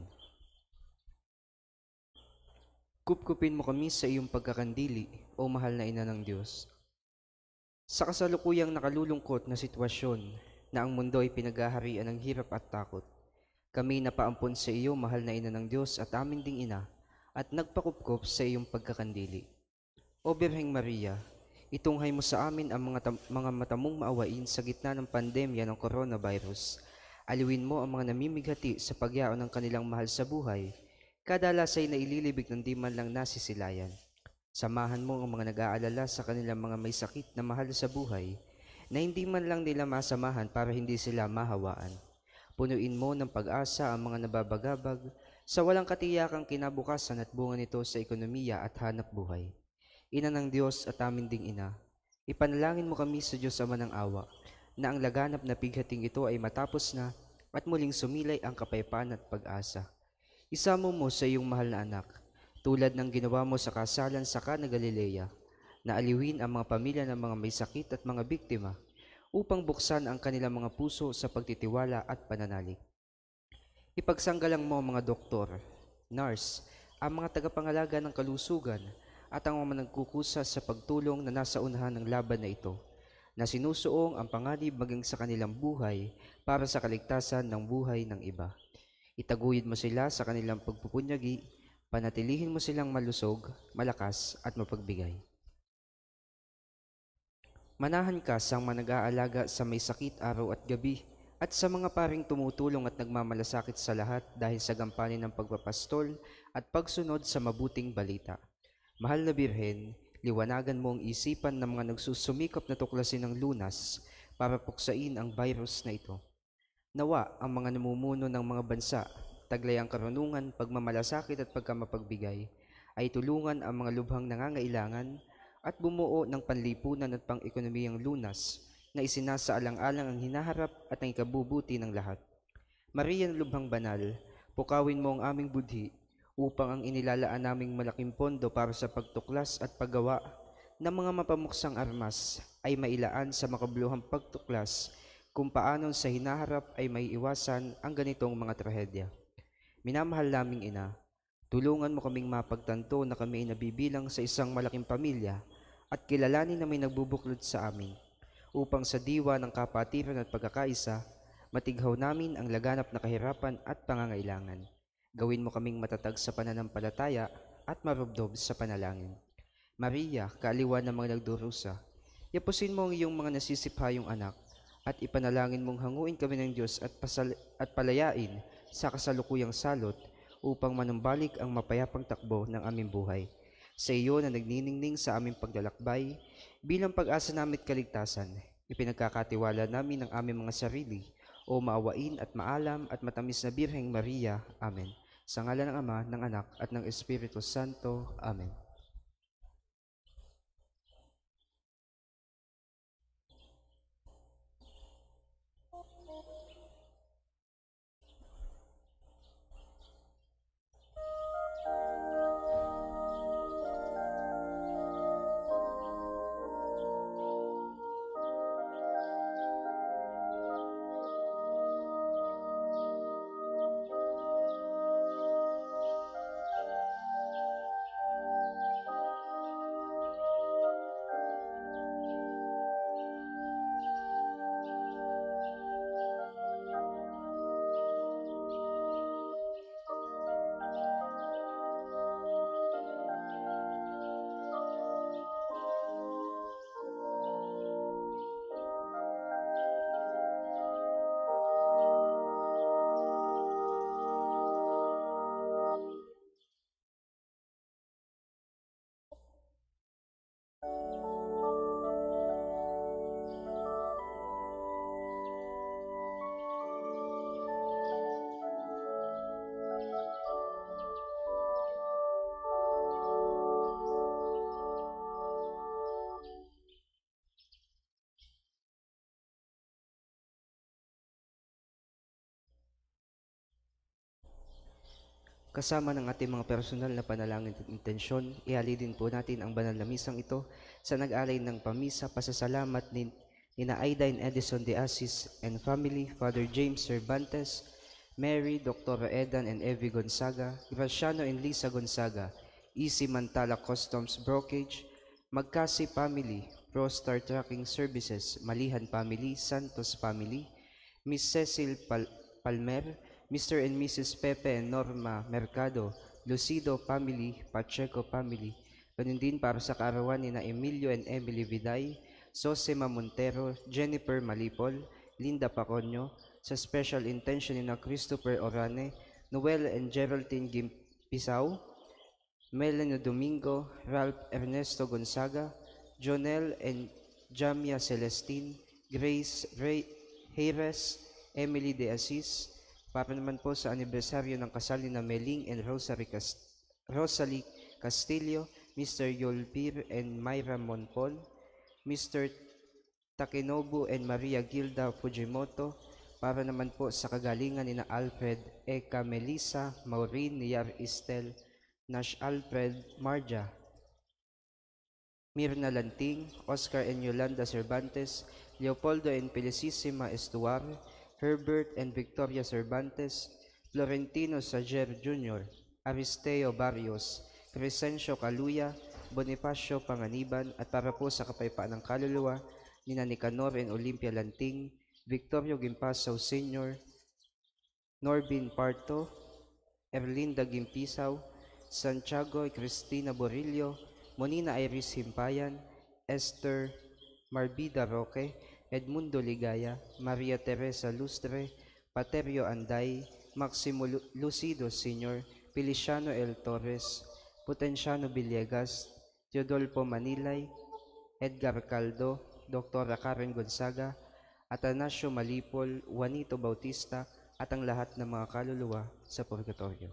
C: Kupkupin mo kami sa iyong pagkakandili, o Mahal na Ina ng Diyos. Sa kasalukuyang nakalulungkot na sitwasyon na ang mundo ay pinaghaharian ng hirap at takot, kami napaampon sa iyo, Mahal na Ina ng Diyos at aming ding Ina, at nagpakupkop sa iyong pagkakandili. O Birheng Maria, itunghay mo sa amin ang mga matamong maawain sa gitna ng pandemya ng coronavirus. Aliwin mo ang mga namimighati sa pagyaon ng kanilang mahal sa buhay, kadalas ay naililibig ng di man lang nasisilayan. Samahan mo ang mga nag-aalala sa kanilang mga may sakit na mahal sa buhay, na hindi man lang nila masamahan para hindi sila mahawaan. Punuin mo ng pag-asa ang mga nababagabag sa walang katiyakang kinabukasan at bunga nito sa ekonomiya at hanap buhay. Ina ng Diyos at amin ding Ina, ipanalangin mo kami sa Diyos Ama ng Awa, na ang laganap na pighating ito ay matapos na at muling sumilay ang kapayapaan at pag-asa. Isamo mo sa iyong mahal na anak, tulad ng ginawa mo sa kasalan sa Cana Galilea, na aliwin ang mga pamilya ng mga may sakit at mga biktima, upang buksan ang kanilang mga puso sa pagtitiwala at pananalig. Ipagsanggalang mo ang mga doktor, nurse, ang mga tagapangalaga ng kalusugan, at ang mga nagkukusa sa pagtulong na nasa unahan ng laban na ito, na sinusuong ang panganib maging sa kanilang buhay para sa kaligtasan ng buhay ng iba. Itaguyod mo sila sa kanilang pagpupunyagi, panatilihin mo silang malusog, malakas at mapagbigay. Manahan ka sa mga nag-aalaga sa may sakit araw at gabi, at sa mga paring tumutulong at nagmamalasakit sa lahat dahil sa gampanin ng pagpapastol at pagsunod sa mabuting balita. Mahal na Birhen, liwanagan mo ang isipan ng mga nagsusumikap na tuklasin ng lunas para puksain ang virus na ito. Nawa ang mga namumuno ng mga bansa, taglay ang karunungan, pagmamalasakit at pagkamapagbigay, ay tulungan ang mga lubhang nangangailangan at bumuo ng panlipunan at pang-ekonomiyang lunas na isinasaalang-alang ang hinaharap at ang ikabubuti ng lahat. Maria na lubhang banal, pukawin mo ang aming budhi upang ang inilalaan naming malaking pondo para sa pagtuklas at paggawa ng mga mapamuksang armas ay mailaan sa makabuluhang pagtuklas kung paano sa hinaharap ay may iwasan ang ganitong mga trahedya. Minamahal naming Ina, tulungan mo kaming mapagtanto na kami ay nabibilang sa isang malaking pamilya at kilalanin na may nagbubuklod sa amin, upang sa diwa ng kapatiran at pagkakaisa, matighaw namin ang laganap na kahirapan at pangangailangan. Gawin mo kaming matatag sa pananampalataya at marubdob sa panalangin. Maria, kaaliwan ng mga nagdurusa, yapusin mo ang iyong mga nasisiphayong anak at ipanalangin mong hanguin kami ng Diyos at palayain sa kasalukuyang salot upang manumbalik ang mapayapang takbo ng aming buhay. Sa iyo na nagniningning sa aming paglalakbay, bilang pag-asa namin at kaligtasan, ipinagkakatiwala namin ang aming mga sarili, o maawain at maalam at matamis na Birheng Maria. Amen. Sa ngalan ng Ama, ng Anak, at ng Espiritu Santo. Amen. Kasama ng ating mga personal na panalangin at intensyon, ihalin po natin ang banal na misang ito sa nag-alay ng pamisa pasasalamat ni Aida and Edison de Asis and family, Father James Cervantes, Mary, Dr. Edan and Evie Gonzaga, Graciano and Lisa Gonzaga, Easy Mantala Customs Brokerage, Magkasi Family, Pro Star Trucking Services, Malihan Family, Santos Family, Miss Cecil Palmer, Mr. and Mrs. Pepe and Norma Mercado, Lucido Family, Pacheco Family, ganun din para sa kaarawan ni na Emilio and Emily Viday, Sosema Montero, Jennifer Malipol, Linda Paconio, sa special intention ni na Christopher Orane, Noel and Geraldine Gimpisaw, Melanie Domingo, Ralph Ernesto Gonzaga, Jonel and Jamia Celestine, Grace Hayres, Emily De Asis, para naman po sa anibersaryo ng kasal ni na Meling and Rosalie Castillo, Mr. Yolpir and Myra Monpol, Mr. Takenobu and Maria Gilda Fujimoto, para naman po sa kagalingan ni na Alfred, Eka Melissa, Maureen Niyar Estel, Nash Alfred, Marja, Mirna Lanting, Oscar and Yolanda Cervantes, Leopoldo and Felicissima Estuar, Herbert and Victoria Cervantes, Florentino Sager Jr., Aristeo Barrios, Crescencio Caluya, Bonifacio Panganiban, at para po sa kapayapaan ng kaluluwa ni Nicanor and Olympia Lanting, Victorio Gimpasaw Sr., Norbin Parto, Erlinda Gimpisaw, Santiago Cristina Borillo, Monina Iris Himpayan, Esther Marbida Roque, Edmundo Ligaya, Maria Teresa Lustre, Paterio Anday, Maximo Lucido Sr., Feliciano L. Torres, Potenciano Villegas, Teodolfo Manilay, Edgar Caldo, Dr. Karen Gonzaga, Atanasio Malipol, Juanito Bautista, at ang lahat ng mga kaluluwa sa purgatorio.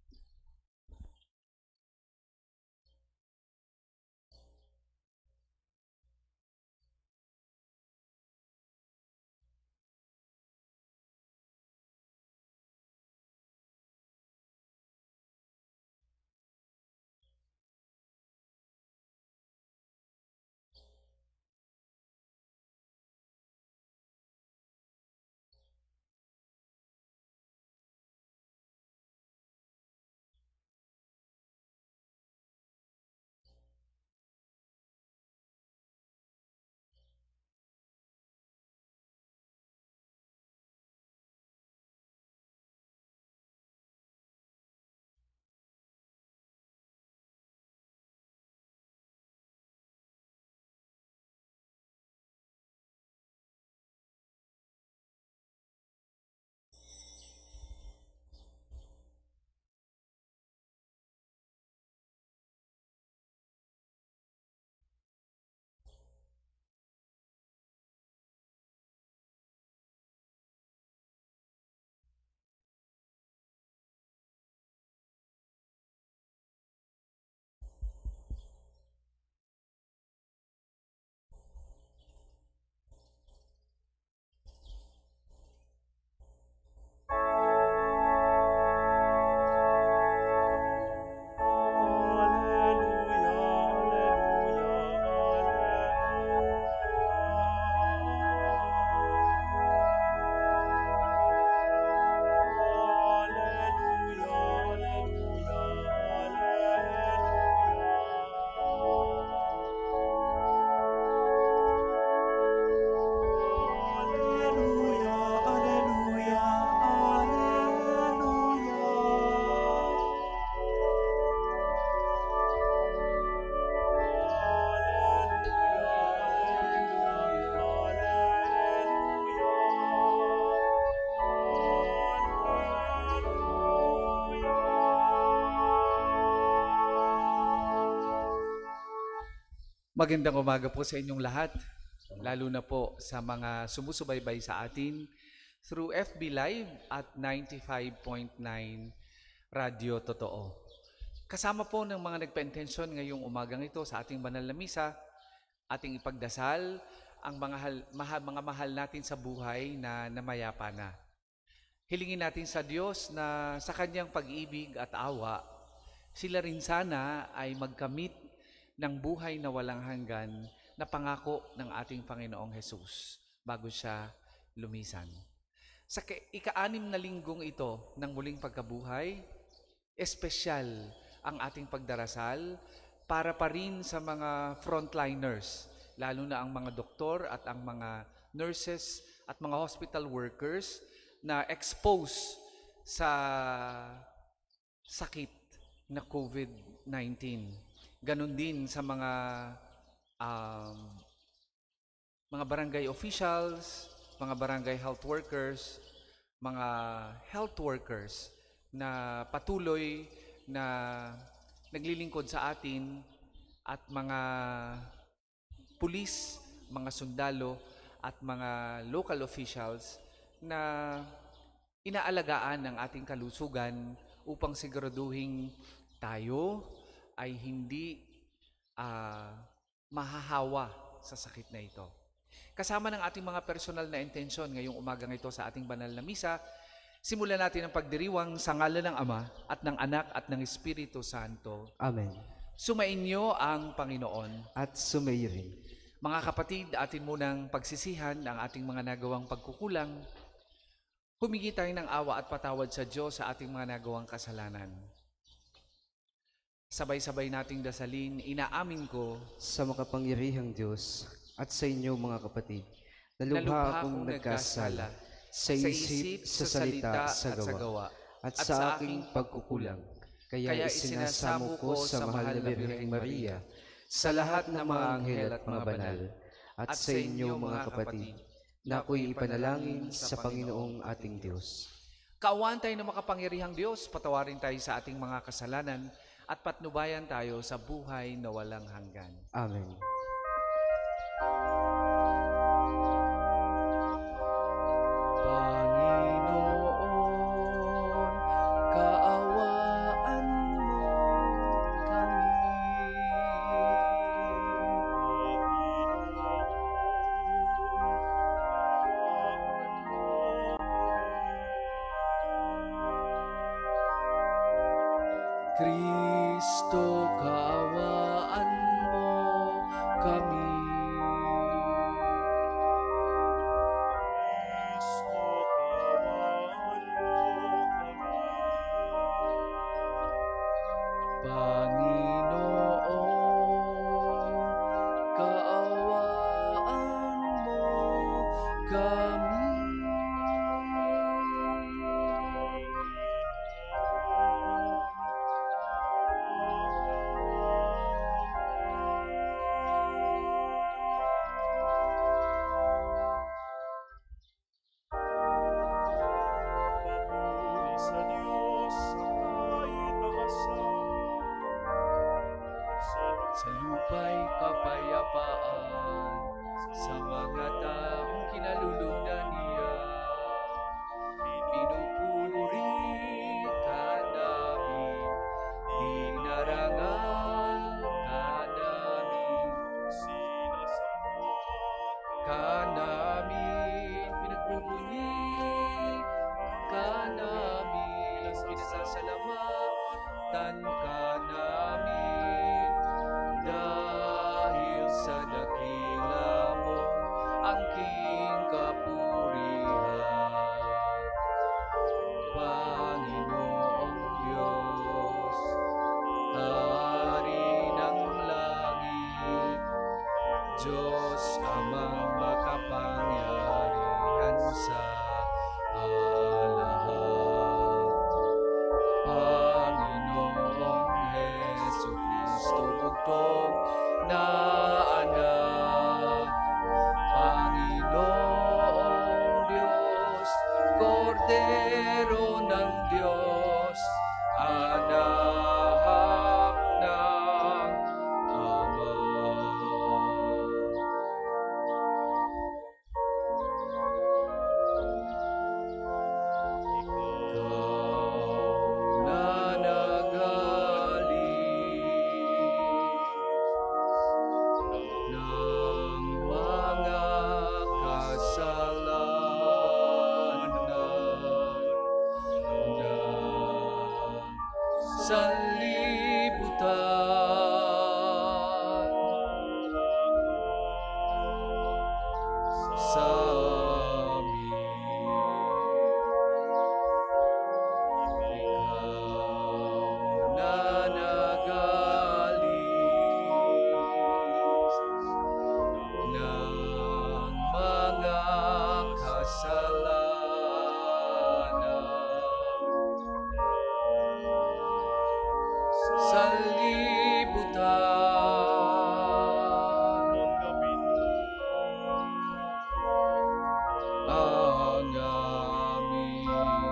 D: Magandang umaga po sa inyong lahat, lalo na po sa mga sumusubaybay sa atin through FB Live at 95.9 Radio Totoo. Kasama po ng mga nagpa-intensyon ngayong umagang ito sa ating banal na misa, ating ipagdasal ang mga mahal natin sa buhay na namayapa na. Hilingin natin sa Diyos na sa kanyang pag-ibig at awa, sila rin sana ay magkamit ng buhay na walang hanggan na pangako ng ating Panginoong Hesus bago siya lumisan. Sa ika-6 na linggong ito ng muling pagkabuhay, espesyal ang ating pagdarasal para pa rin sa mga frontliners, lalo na ang mga doktor at ang mga nurses at mga hospital workers na exposed sa sakit na COVID-19. Ganon din sa mga barangay officials, mga barangay health workers, mga health workers na patuloy na naglilingkod sa atin at mga pulis, mga sundalo at mga local officials na inaalagaan ng ating kalusugan upang siguraduhin tayo ay hindi mahahawa sa sakit na ito. Kasama ng ating mga personal na intensyon ngayong umagang ito sa ating banal na misa, simulan natin ang pagdiriwang sa ngalan ng Ama at ng Anak at ng Espiritu Santo.
C: Amen.
D: Sumainyo ang Panginoon.
C: At sumayo rin.
D: Mga kapatid, atin munang pagsisihan ang ating mga nagawang pagkukulang. Humingi tayo ng awa at patawad sa Diyos sa ating mga nagawang kasalanan. Sabay-sabay nating dasalin, inaamin ko
C: Sa makapangyarihang Diyos at sa inyo mga kapatid, na lubha akong nagkasala sa isip, sa salita, sa gawa, at sa aking pagkukulang. Kaya isinasamo ko sa mahal na Birheng Maria, sa lahat ng mga anghel at mga banal, at sa inyo mga kapatid, na ako'y ipanalangin sa Panginoong ating Diyos.
D: Kaawaan tayo ng makapangyarihang Diyos, patawarin tayo sa ating mga kasalanan, at patnubayan tayo sa buhay na walang hanggan.
C: Amen.
D: Panginoon, kaawaan mo kami. Kristo, kaawaan mo kami. Panginoon, kaawaan mo kami.
E: Sa Diyos sa kaitaasan,
D: Sa lupa'y kapayapaan, sa mga taong kinalulugdan niya. Pinupuri ka namin, dinarangal ka namin,
E: sinasama
D: ka namin, pinagpupuni ka namin, pinasasalamatan ka namin, dahil sa dakila mo angking kapurihan. Panginoong Diyos, Hari ng langit, Diyos amang makapangyarihan sa lahat. Panginoong Jesucristo, bugtong na anak. Panginoong Diyos, Kordero ng sanlibutan, sa amin. Ikaw na nagalis ng mga kasalanan, sanlibutan, ang aming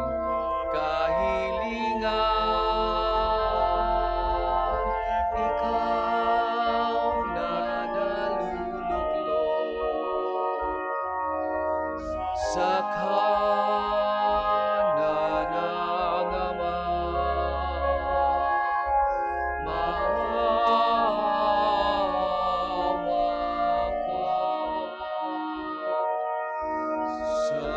D: kahilingan. Ikaw na naluluklok sa kanan ng Ama. Maawa ka sa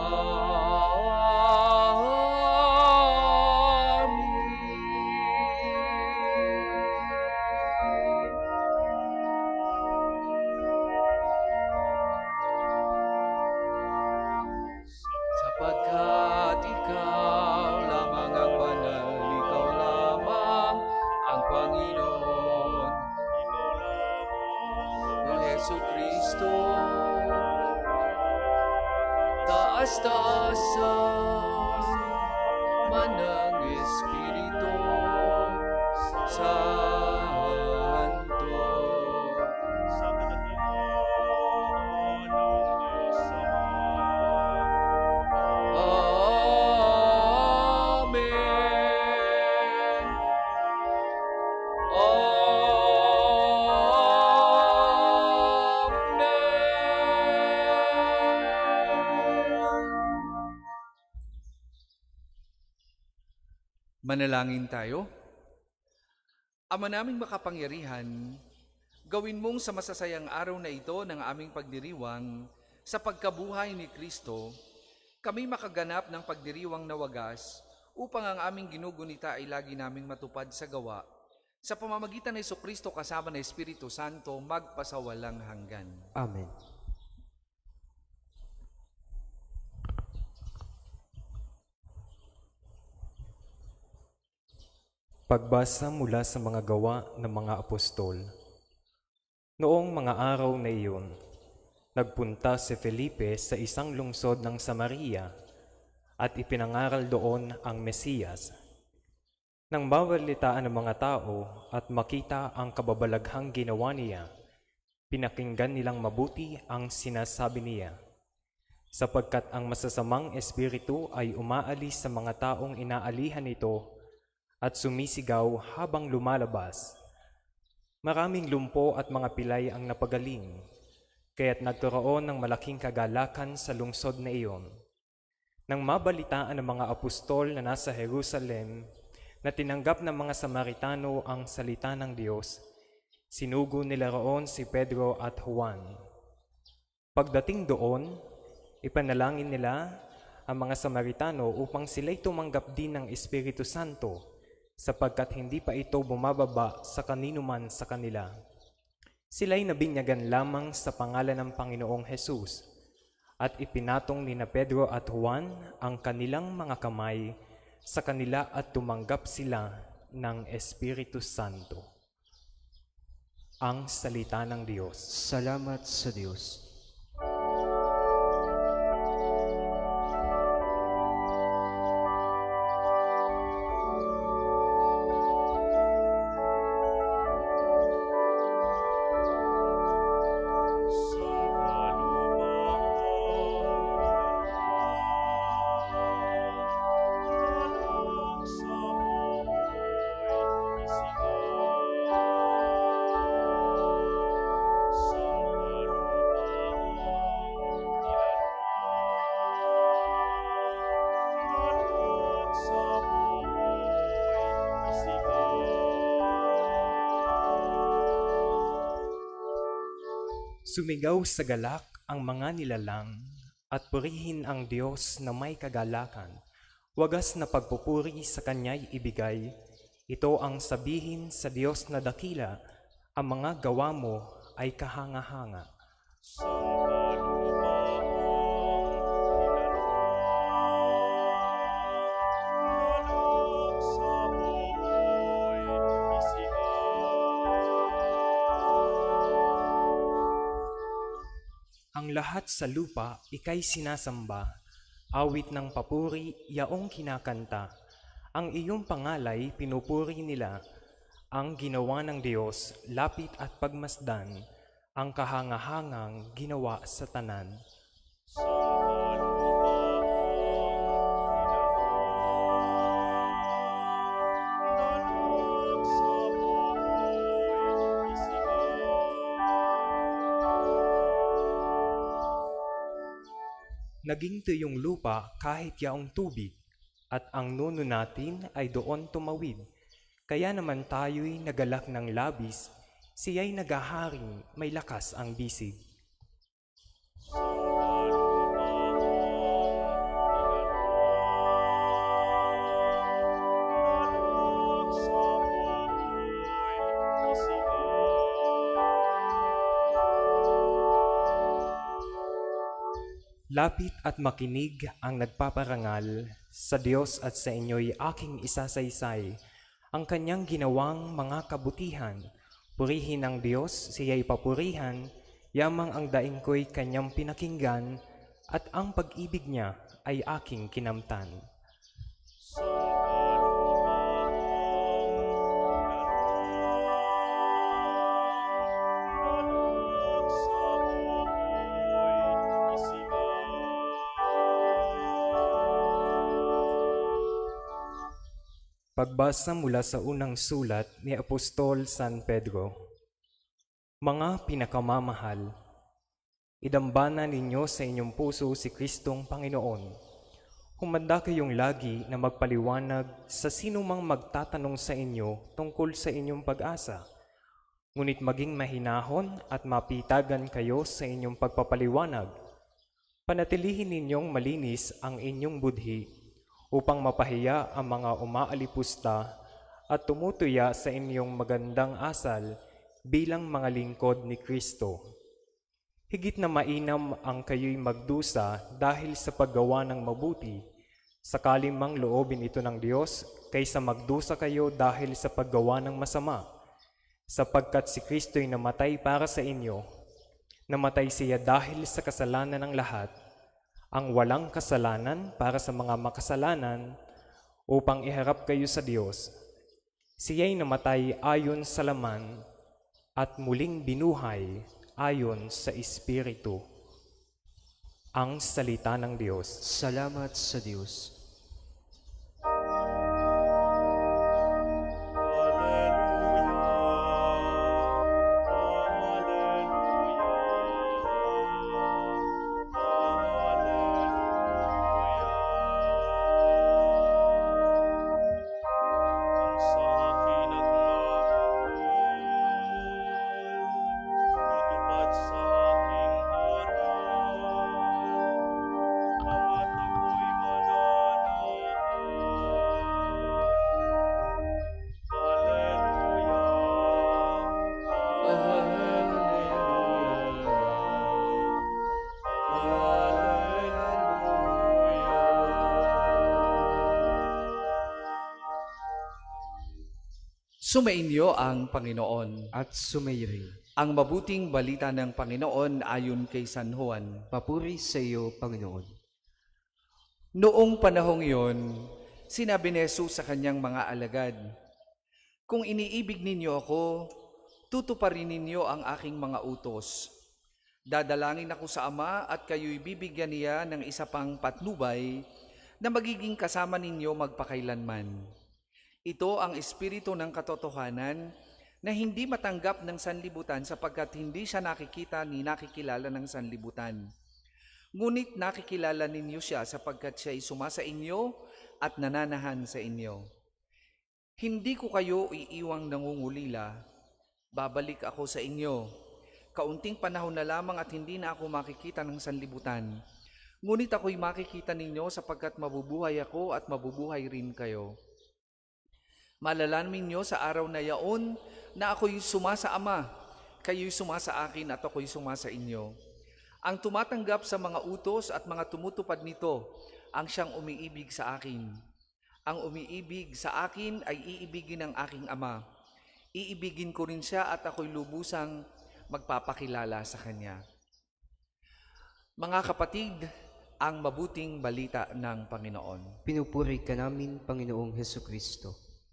D: amin. Sapagkat ikaw lamang ang banal, ikaw lamang ang Panginoon, o Hesu Kristo, taas-taasan man ng Espiritu Santo.
E: sa kadakilaan ng Diyos Ama.
D: Amen. Amen. Manalangin tayo. Ama naming makapangyarihan, gawin mong sa masasayang araw na ito ng aming pagdiriwang sa pagkabuhay ni Kristo, kami makaganap ng pagdiriwang na wagas upang ang aming ginugunita ay lagi naming matupad sa gawa. Sa pamamagitan ng Jesucristo kasama ng Espiritu Santo, magpasawalang hanggan.
C: Amen.
F: Pagbasa mula sa mga gawa ng mga apostol. Noong mga araw na iyon, nagpunta si Felipe sa isang lungsod ng Samaria at ipinangaral doon ang Mesiyas. Nang mabalitaan ng mga tao at makita ang kababalaghang ginawa niya, pinakinggan nilang mabuti ang sinasabi niya, sapagkat ang masasamang espiritu ay umaalis sa mga taong inaalihan nito at sumisigaw habang lumalabas. Maraming lumpo at mga pilay ang napagaling, kaya't nagkaroon ng malaking kagalakan sa lungsod na iyon. Nang mabalitaan ng mga apostol na nasa Jerusalem na tinanggap ng mga Samaritano ang salita ng Diyos, sinugo nila roon si Pedro at Juan. Pagdating doon, ipanalangin nila ang mga Samaritano upang sila'y tumanggap din ng Espiritu Santo, sapagkat hindi pa ito bumababa sa kanino man sa kanila. Sila'y nabinyagan lamang sa pangalan ng Panginoong Hesus, at ipinatong ni na Pedro at Juan ang kanilang mga kamay sa kanila at tumanggap sila ng Espiritu Santo. Ang salita ng Diyos.
C: Salamat sa Diyos.
F: Sumigaw sa galak ang mga nilalang at purihin ang Diyos na may kagalakan. Wagas na pagpupuri sa Kanya'y ibigay, Ito ang sabihin sa Diyos na dakila, ang mga gawa mo ay kahanga-hanga.
E: Sa kalupaang inalok sa buhay
F: Ang lahat sa lupa ika'y sinasamba, awit ng papuri yaong kinakanta. Ang iyong pangalay pinupuri nila, ang ginawa ng Diyos, lapit at pagmasdan, ang kahangahangang ginawa sa tanan.
E: sa kalupaang inalok sa buhay
F: Naging tuyong lupa kahit yaong tubig, at ang nuno natin ay doon tumawid. Kaya naman tayo'y nagalak ng labis, siya'y nagaharing may lakas ang bisig. Lapit at makinig ang nagpaparangal, sa Diyos at sa inyo'y aking isasaysay, ang kanyang ginawang mga kabutihan. Purihin ang Diyos, siya'y papurihan, yamang ang daing ko'y kanyang pinakinggan, at ang pag-ibig niya ay aking kinamtan. Pagbasa mula sa unang sulat ni Apostol San Pedro. Mga pinakamamahal, idambana ninyo sa inyong puso si Kristong Panginoon. Humanda kayong lagi na magpaliwanag sa sinumang magtatanong sa inyo tungkol sa inyong pag-asa. Ngunit maging mahinahon at mapitagan kayo sa inyong pagpapaliwanag. Panatilihin ninyong malinis ang inyong budhi upang mapahiya ang mga umaalipusta at tumutuya sa inyong magandang asal bilang mga lingkod ni Kristo. Higit na mainam ang kayo'y magdusa dahil sa paggawa ng mabuti, sakali mang loobin ito ng Diyos, kaysa magdusa kayo dahil sa paggawa ng masama, sapagkat si Kristo'y namatay para sa inyo. Namatay siya dahil sa kasalanan ng lahat, ang walang kasalanan para sa mga makasalanan, upang iharap kayo sa Diyos. Siya'y namatay ayon sa laman at muling binuhay ayon sa Espiritu. Ang salita ng Diyos.
C: Salamat sa Diyos.
D: Sumainyo ang Panginoon.
C: At sumayri.
D: Ang mabuting balita ng Panginoon ayon kay San Juan.
C: Papuri sa iyo, Panginoon.
D: Noong panahong iyon, sinabi ni Jesus sa kanyang mga alagad, "Kung iniibig ninyo ako, tutuparin ninyo ang aking mga utos. Dadalangin ako sa Ama at kayo'y bibigyan niya ng isa pang patnubay na magiging kasama ninyo magpakailanman. Ito ang espiritu ng katotohanan na hindi matanggap ng sanlibutan sapagkat hindi siya nakikita ni nakikilala ng sanlibutan. Ngunit nakikilala ninyo siya sapagkat siya ay sumasa inyo at nananahan sa inyo. Hindi ko kayo iiwang nangungulila. Babalik ako sa inyo. Kaunting panahon na lamang at hindi na ako makikita ng sanlibutan. Ngunit ako'y makikita ninyo sapagkat mabubuhay ako at mabubuhay rin kayo. Malalaman niyo sa araw na yaon na ako'y suma sa Ama, kayo'y suma sa akin at ako'y suma sa inyo. Ang tumatanggap sa mga utos at mga tumutupad nito, ang siyang umiibig sa akin. Ang umiibig sa akin ay iibigin ng aking Ama. Iibigin ko rin siya at ako'y lubusang magpapakilala sa kanya. Mga kapatid, ang mabuting balita ng Panginoon.
C: Pinupuri ka namin, Panginoong Hesukristo.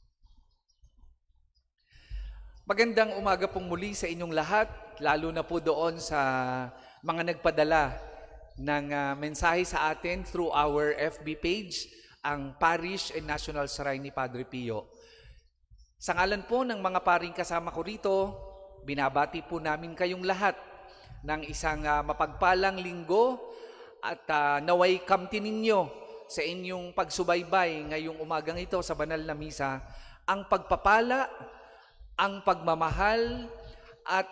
D: Magandang umaga pong muli sa inyong lahat, lalo na po doon sa mga nagpadala ng mensahe sa atin through our FB page, ang Parish and National Shrine ni Padre Pio. Sa ngalan po ng mga paring kasama ko rito, binabati po namin kayong lahat ng isang mapagpalang linggo at naway kamtin ninyo sa inyong pagsubaybay ngayong umagang ito sa banal na misa, ang pagpapala, ang pagmamahal at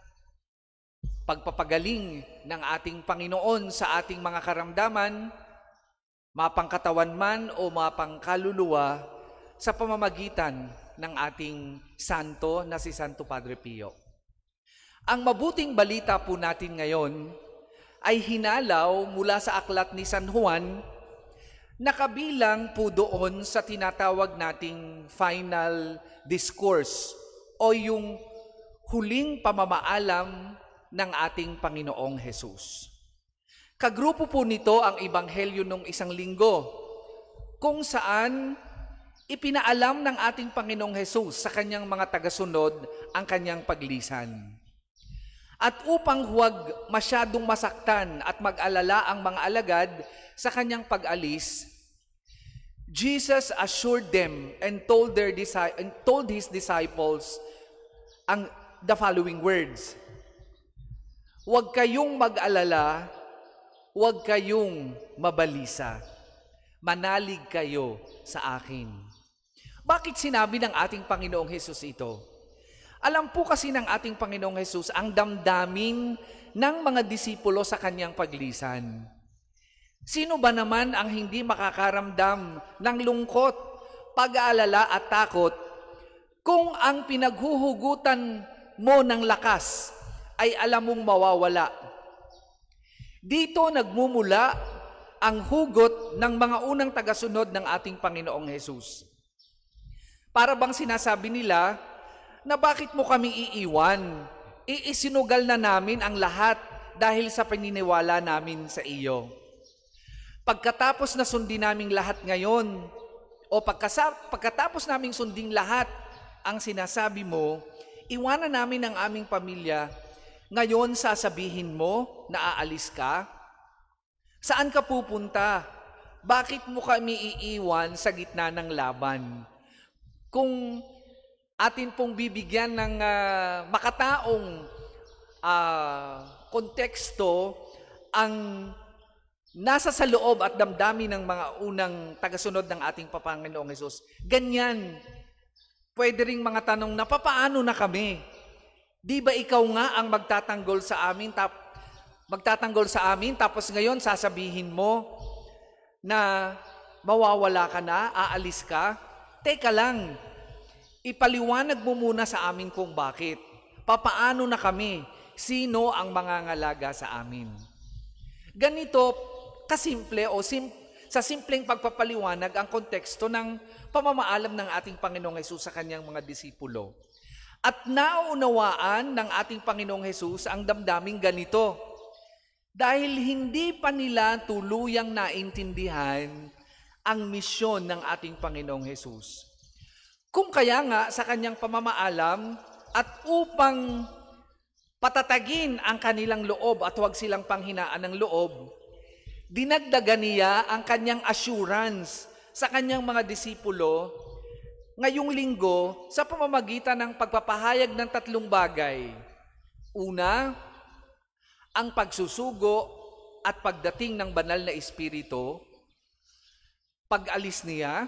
D: pagpapagaling ng ating Panginoon sa ating mga karamdaman, mapangkatawan man o mapangkaluluwa, sa pamamagitan ng ating santo na si Santo Padre Pio. Ang mabuting balita po natin ngayon ay hinalaw mula sa aklat ni San Juan, na kabilang po doon sa tinatawag nating final discourse o yung huling pamamaalam ng ating Panginoong Hesus. Kagrupo po nito ang ebanghelyo nung isang linggo, kung saan ipinaalam ng ating Panginoong Hesus sa kanyang mga tagasunod ang kanyang paglisan. At upang huwag masyadong masaktan at mag-alala ang mga alagad sa kanyang pag-alis, Jesus assured them and told his disciples the following words: "Huwag kayong mag-alala, huwag kayong mabalisa. Manalig kayo sa akin." Bakit sinabi ng ating Panginoong Hesus ito? Alam po kasi ng ating Panginoong Hesus ang damdamin ng mga disipulo sa kanyang paglisan. Sino ba naman ang hindi makakaramdam ng lungkot, pag-aalala at takot kung ang pinaghuhugutan mo ng lakas ay alam mong mawawala? Dito nagmumula ang hugot ng mga unang tagasunod ng ating Panginoong Hesus. Para bang sinasabi nila na bakit mo kaming iiwan? Iisinugal na namin ang lahat dahil sa paniniwala namin sa iyo. Pagkatapos na sundin naming lahat ngayon, o pagkatapos naming sundin lahat ang sinasabi mo, iwanan namin ang aming pamilya, ngayon sasabihin mo na aalis ka? Saan ka pupunta? Bakit mo kami iiwan sa gitna ng laban? Kung atin pong bibigyan ng makataong konteksto ang nasa sa loob at damdamin ng mga unang tagasunod ng ating Panginoong Hesus, ganyan. Pwede ring mga tanong na, papaano na kami? Di ba ikaw nga ang magtatanggol sa amin, tapos ngayon sasabihin mo na mawawala ka na, aalis ka? Teka lang, ipaliwanag mo muna sa amin kung bakit. Papaano na kami? Sino ang mangangalaga sa amin? Ganito kasimple o sa simpleng pagpapaliwanag ang konteksto ng pamamaalam ng ating Panginoong Hesus sa kanyang mga disipulo. At naunawaan ng ating Panginoong Hesus ang damdaming ganito dahil hindi pa nila tuluyang naintindihan ang misyon ng ating Panginoong Hesus. Kung kaya nga sa kanyang pamamaalam at upang patatagin ang kanilang loob at huwag silang panghinaan ng loob, dinagdagan niya ang kanyang assurance sa kanyang mga disipulo ngayong linggo sa pamamagitan ng pagpapahayag ng tatlong bagay. Una, ang pagsusugo at pagdating ng banal na Espiritu, pag-alis niya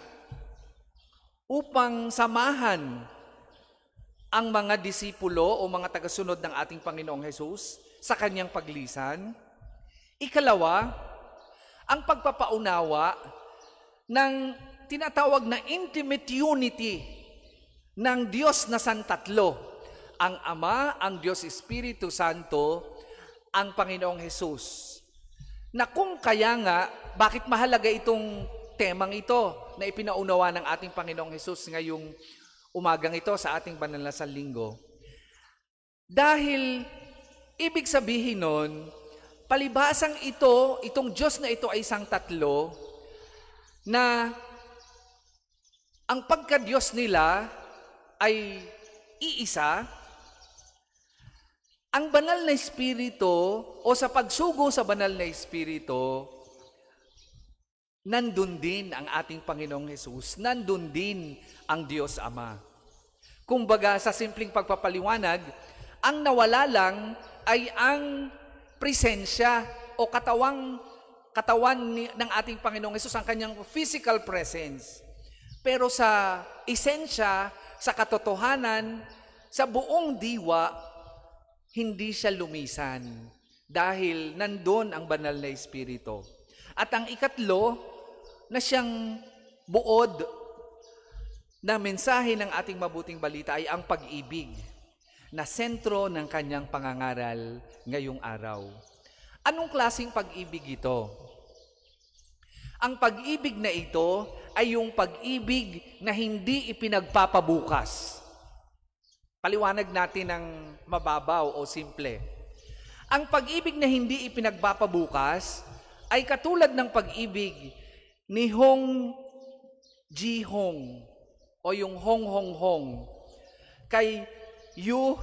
D: upang samahan ang mga disipulo o mga tagasunod ng ating Panginoong Hesus sa kanyang paglisan. Ikalawa, ang pagpapaunawa ng tinatawag na intimate unity ng Diyos na santatlo, ang Ama, ang Diyos Espiritu Santo, ang Panginoong Hesus. Na kung kaya nga, bakit mahalaga itong temang ito na ipinaunawa ng ating Panginoong Hesus ngayong umagang ito sa ating banal na Sanlinggo? Dahil ibig sabihin nun, palibasang itong Diyos na ito ay isang tatlo, na ang pagka-Diyos nila ay iisa, ang banal na Espiritu o sa pagsugo sa banal na Espiritu, nandun din ang ating Panginoong Hesus, nandun din ang Diyos Ama. Kumbaga, sa simpleng pagpapaliwanag, ang nawala lang ay ang presensya o katawan ng ating Panginoong Hesus, ang kanyang physical presence. Pero sa esensya, sa katotohanan, sa buong diwa, hindi siya lumisan dahil nandun ang banal na Espiritu. At ang ikatlo na siyang buod na mensahe ng ating mabuting balita ay ang pag-ibig na sentro ng kanyang pangangaral ngayong araw. Anong klaseng pag-ibig ito? Ang pag-ibig na ito ay yung pag-ibig na hindi ipinagpapabukas. Paliwanag natin ng mababaw o simple. Ang pag-ibig na hindi ipinagpapabukas ay katulad ng pag-ibig ni Hong Ji-hong o yung Hong Hong Hong kay Yoo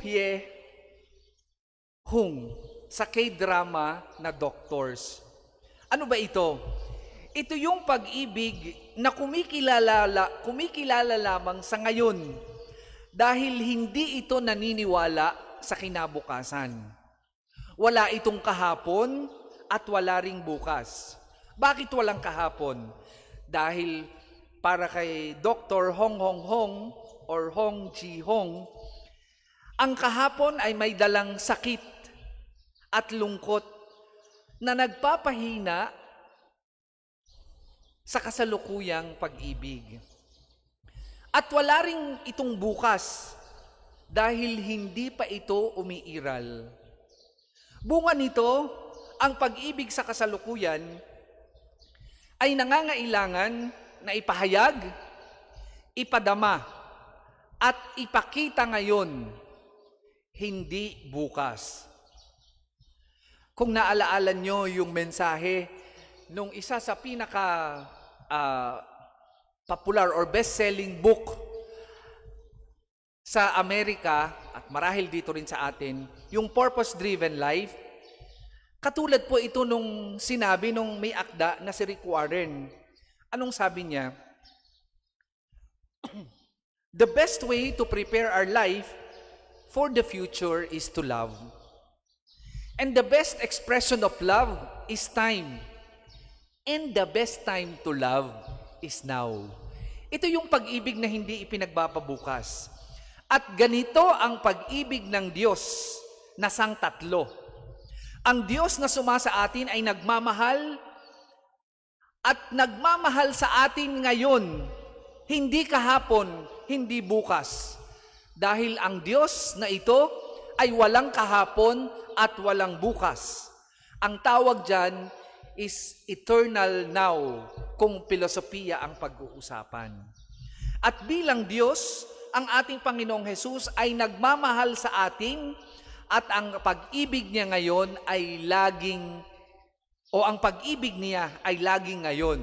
D: Hye-hung sa K-drama na Doctors. Ano ba ito? Ito yung pag-ibig na kumikilala lamang sa ngayon dahil hindi ito naniniwala sa kinabukasan. Wala itong kahapon at wala ring bukas. Bakit walang kahapon? Dahil para kay Dr. Hong Hong Hong or Hong Ji-hong, ang kahapon ay may dalang sakit at lungkot na nagpapahina sa kasalukuyang pag-ibig. At wala ring itong bukas dahil hindi pa ito umiiral. Bunga nito, ang pag-ibig sa kasalukuyan ay nangangailangan na ipahayag, ipadama, at ipakita ngayon, hindi bukas. Kung naalaala nyo yung mensahe nung isa sa pinaka popular or best-selling book sa Amerika at marahil dito rin sa atin, yung Purpose-Driven Life, katulad po ito nung sinabi nung may akda na si Rick Warren. Anong sabi niya? The best way to prepare our life for the future is to love. And the best expression of love is time. And the best time to love is now. Ito yung pag-ibig na hindi ipinagpapabukas. At ganito ang pag-ibig ng Diyos na sangtatlo. Ang Diyos na sumasa atin ay nagmamahal at nagmamahal sa atin ngayon, hindi kahapon, hindi bukas. Dahil ang Diyos na ito ay walang kahapon at walang bukas. Ang tawag dyan is eternal now, kung filosofiya ang pag-uusapan. At bilang Diyos, ang ating Panginoong Hesus ay nagmamahal sa atin at ang pag-ibig niya ngayon ay laging, o ang pag-ibig niya ay laging ngayon.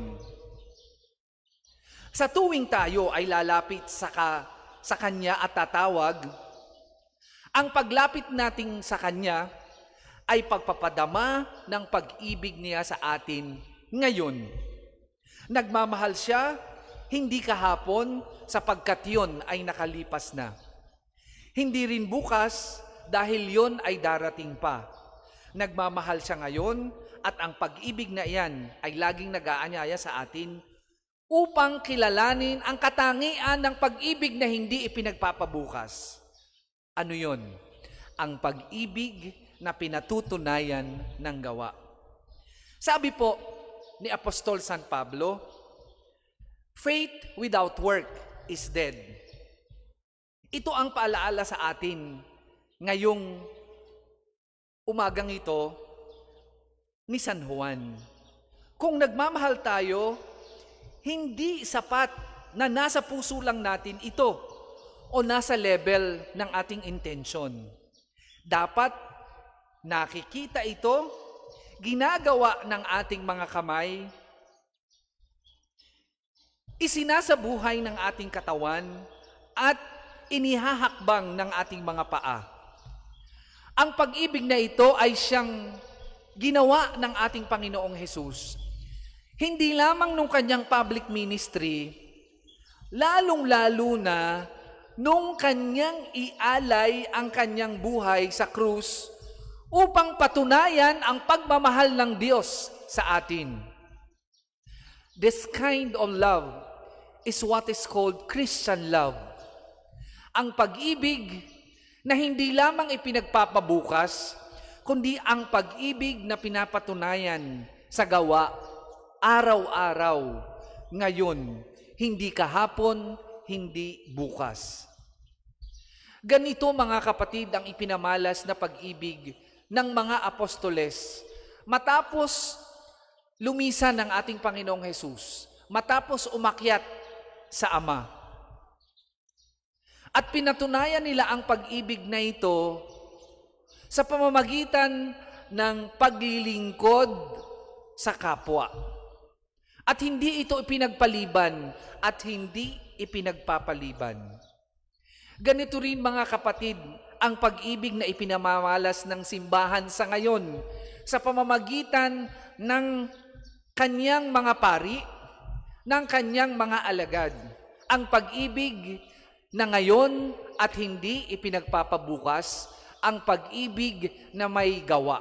D: Sa tuwing tayo ay lalapit sa Kanya at tatawag, ang paglapit nating sa Kanya ay pagpapadama ng pag-ibig niya sa atin ngayon. Nagmamahal siya, hindi kahapon, sapagkat yon ay nakalipas na. Hindi rin bukas, dahil yon ay darating pa. Nagmamahal siya ngayon, at ang pag-ibig na iyan ay laging nag-aanyaya sa atin upang kilalanin ang katangian ng pag-ibig na hindi ipinagpapabukas. Ano yon? Ang pag-ibig na pinatutunayan ng gawa. Sabi po ni Apostol San Pablo, faith without work is dead. Ito ang paalaala sa atin ngayong umagang ito ni San Juan. Kung nagmamahal tayo, hindi sapat na nasa puso lang natin ito o nasa level ng ating intention. Dapat nakikita ito, ginagawa ng ating mga kamay, isinasabuhay ng ating katawan, at inihahakbang ng ating mga paa. Ang pag-ibig na ito ay siyang ginawa ng ating Panginoong Hesus. Hindi lamang nung kanyang public ministry, lalong-lalo na nung kanyang ialay ang kanyang buhay sa krus upang patunayan ang pagmamahal ng Diyos sa atin. This kind of love is what is called Christian love. Ang pag-ibig na hindi lamang ipinagpapabukas, kundi ang pag-ibig na pinapatunayan sa gawa araw-araw, ngayon, hindi kahapon, hindi bukas. Ganito mga kapatid ang ipinamalas na pag-ibig ng mga apostoles matapos lumisan ng ating Panginoong Hesus, matapos umakyat sa Ama. At pinatunayan nila ang pag-ibig na ito sa pamamagitan ng paglilingkod sa kapwa. At hindi ito ipinagpaliban at hindi ipinagpapaliban. Ganito rin mga kapatid, ang pag-ibig na ipinamamalas ng simbahan sa ngayon sa pamamagitan ng kanyang mga pari, ng kanyang mga alagad. Ang pag-ibig na ngayon at hindi ipinagpapabukas, ang pag-ibig na may gawa.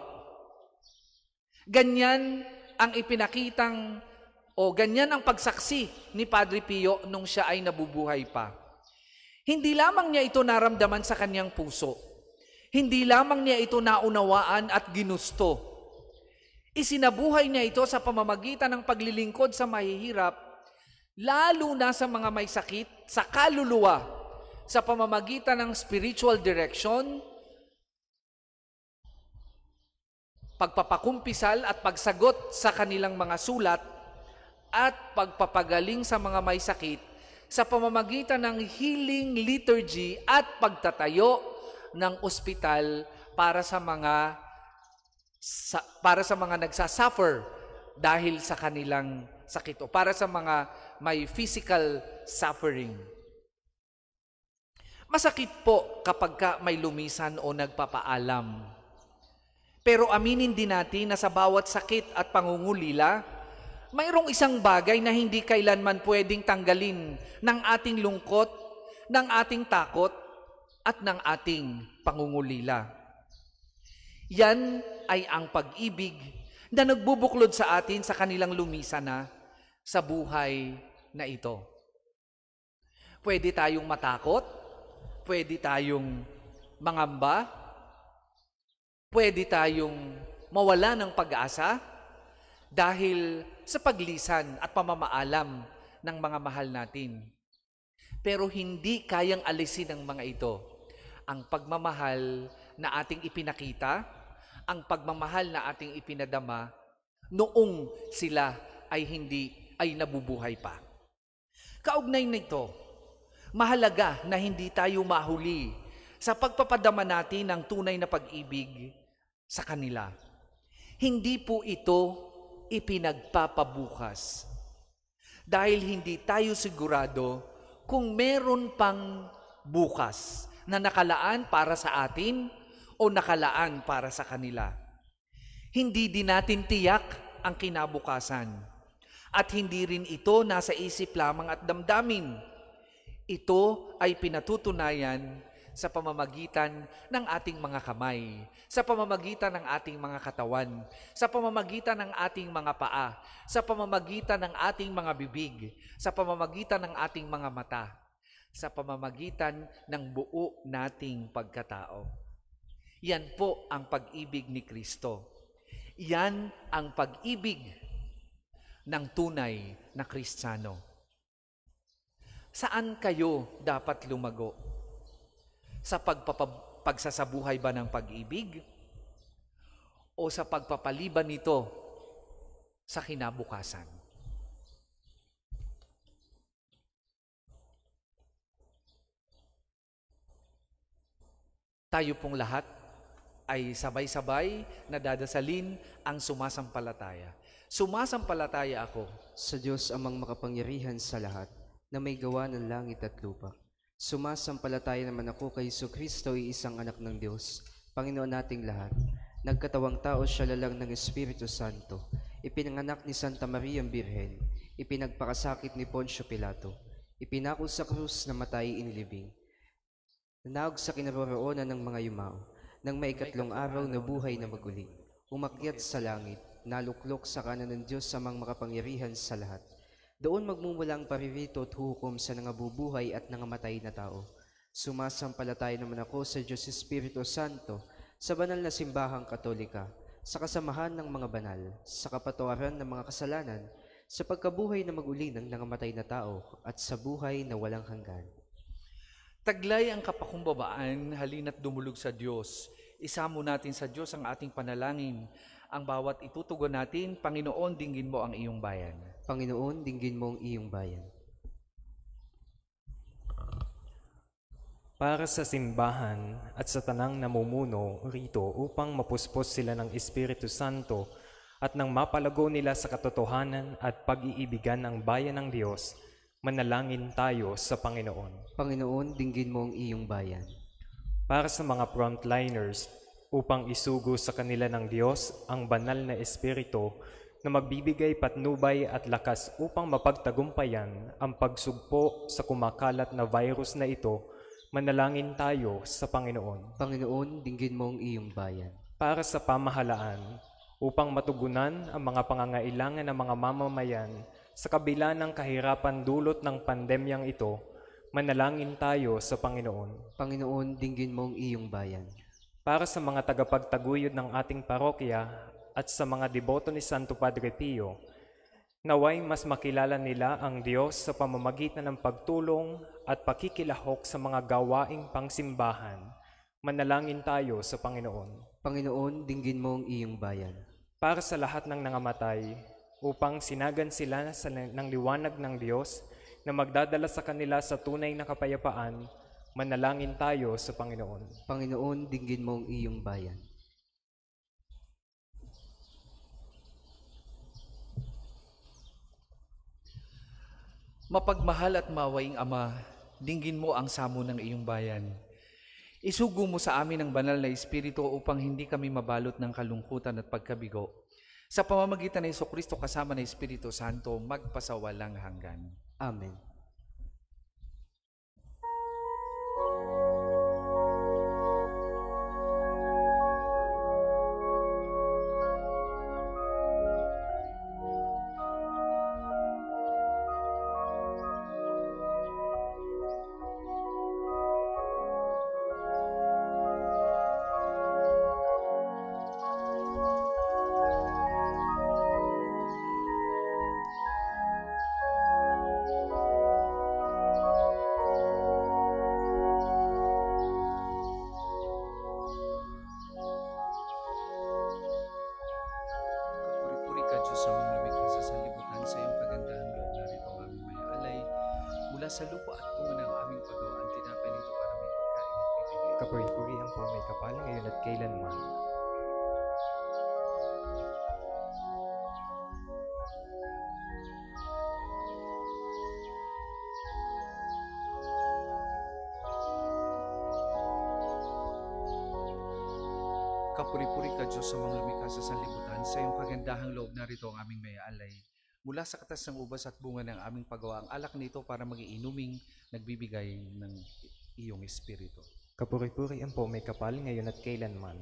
D: Ganyan ang ipinakitang ganyan ang pagsaksi ni Padre Pio nung siya ay nabubuhay pa. Hindi lamang niya ito naramdaman sa kanyang puso. Hindi lamang niya ito naunawaan at ginusto. Isinabuhay niya ito sa pamamagitan ng paglilingkod sa mahihirap, lalo na sa mga may sakit, sa kaluluwa, sa pamamagitan ng spiritual direction, pagpapakumpisal at pagsagot sa kanilang mga sulat, at pagpapagaling sa mga may sakit sa pamamagitan ng healing liturgy at pagtatayo ng ospital para sa mga nagsasuffer dahil sa kanilang sakit o para sa mga may physical suffering. Masakit po kapag may lumisan o nagpapaalam. Pero aminin din natin na sa bawat sakit at pangungulila, mayroong isang bagay na hindi kailanman pwedeng tanggalin ng ating lungkot, ng ating takot, at ng ating pangungulila. Yan ay ang pag-ibig na nagbubuklod sa atin sa kanilang lumisan na sa buhay na ito. Pwede tayong matakot, pwede tayong mangamba, pwede tayong mawala ng pag-asa dahil sa paglisan at pamamaalam ng mga mahal natin. Pero hindi kayang alisin ng mga ito ang pagmamahal na ating ipinakita, ang pagmamahal na ating ipinadama noong sila ay nabubuhay pa. Kaugnay nito, mahalaga na hindi tayo mahuli sa pagpapadama natin ng tunay na pag-ibig sa kanila. Hindi po ito ipinagpapabukas. Dahil hindi tayo sigurado kung meron pang bukas na nakalaan para sa atin o nakalaan para sa kanila. Hindi din natin tiyak ang kinabukasan. At hindi rin ito nasa isip lamang at damdamin. Ito ay pinatutunayan sa pamamagitan ng ating mga kamay, sa pamamagitan ng ating mga katawan, sa pamamagitan ng ating mga paa, sa pamamagitan ng ating mga bibig, sa pamamagitan ng ating mga mata, sa pamamagitan ng buo nating pagkatao. Yan po ang pag-ibig ni Kristo. Yan ang pag-ibig ng tunay na Kristiyano. Saan kayo dapat lumago? Sa pagsasabuhay ba ng pag-ibig? O sa pagpapaliban nito sa kinabukasan? Tayo pong lahat ay sabay-sabay na dadasalin ang sumasampalataya. Sumasampalataya ako
C: Sa Diyos amang makapangyarihan sa lahat, na may gawa ng langit at lupa. Sumasampalataya naman ako kay Jesucristo, isang anak ng Diyos, Panginoon nating lahat. Nagkatawang tao siya lalang ng Espiritu Santo. Ipinanganak ni Santa Maria ang Birhen. Ipinagpakasakit ni Poncio Pilato. Ipinako sa krus na matay inilibing. Nanaog sa kinaroroonan ng mga yumao. Nang maikatlong araw na buhay na maguli. Umakyat sa langit. Naluklok sa kanan ng Diyos amang makapangyarihan sa lahat. Doon magmumula ang paririto at hukom sa nangabubuhay at nangamatay na tao. Sumasampalataya naman ako sa Diyos Espiritu Santo, sa banal na simbahang katolika, sa kasamahan ng mga banal, sa kapatawaran ng mga kasalanan, sa pagkabuhay na maguli ng nangamatay na tao, at sa buhay na walang hanggan.
D: Taglay ang kapakumbabaan, halina't dumulog sa Diyos. Isamo natin sa Diyos ang ating panalangin. Ang bawat itutugon natin, Panginoon, dinggin mo ang iyong bayan.
C: Panginoon, dinggin mo ang iyong bayan.
F: Para sa simbahan at sa tanang namumuno rito upang mapuspos sila ng Espiritu Santo at nang mapalago nila sa katotohanan at pag-iibigan ng bayan ng Diyos, manalangin tayo sa Panginoon.
C: Panginoon, dinggin mo ang iyong bayan.
F: Para sa mga frontliners, upang isugo sa kanila ng Diyos ang banal na Espiritu na magbibigay patnubay at lakas upang mapagtagumpayan ang pagsugpo sa kumakalat na virus na ito, manalangin tayo sa Panginoon.
C: Panginoon, dinggin mo ang iyong bayan.
F: Para sa pamahalaan, upang matugunan ang mga pangangailangan ng mga mamamayan sa kabila ng kahirapan dulot ng pandemyang ito, manalangin tayo sa Panginoon.
C: Panginoon, dinggin mo ang iyong bayan.
F: Para sa mga tagapagtaguyod ng ating parokya at sa mga deboto ni Santo Padre Pio, naway mas makilala nila ang Diyos sa pamamagitan ng pagtulong at pakikilahok sa mga gawaing pangsimbahan. Manalangin tayo sa Panginoon.
C: Panginoon, dinggin mo ang iyong bayan.
F: Para sa lahat ng nangamatay, upang sinagan sila ng liwanag ng Diyos na magdadala sa kanila sa tunay na kapayapaan, manalangin tayo sa Panginoon.
C: Panginoon, dinggin mo ang iyong bayan.
D: Mapagmahal at mawaing Ama, dinggin mo ang samo ng iyong bayan. Isugo mo sa amin ang banal na Espiritu upang hindi kami mabalot ng kalungkutan at pagkabigo. Sa pamamagitan ng Jesucristo kasama ng Espiritu Santo, magpasawalang hanggan.
C: Amen.
D: Puri-puri ka, Diyos, sa mga lumikha sa sanlibutan, sa iyong kagandahang loob narito ang aming may alay. Mula sa lupa at bunga ng aming pagawaan, tinapay nito para may pagkain at bibigay.
F: Kapuri-purihan po may kapal ngayon at kailanman.
D: Kapuri-puri ka, Diyos, sa mga lumikha sa sanlibutan, sa iyong kagandahang loob narito ang aming may alay. Mula sa katas ng ubas at bunga ng aming paggawa, ang alak nito para magiinuming nagbibigay ng iyong Espiritu.
F: Kapuri-purihan po may kapal ngayon at kailanman.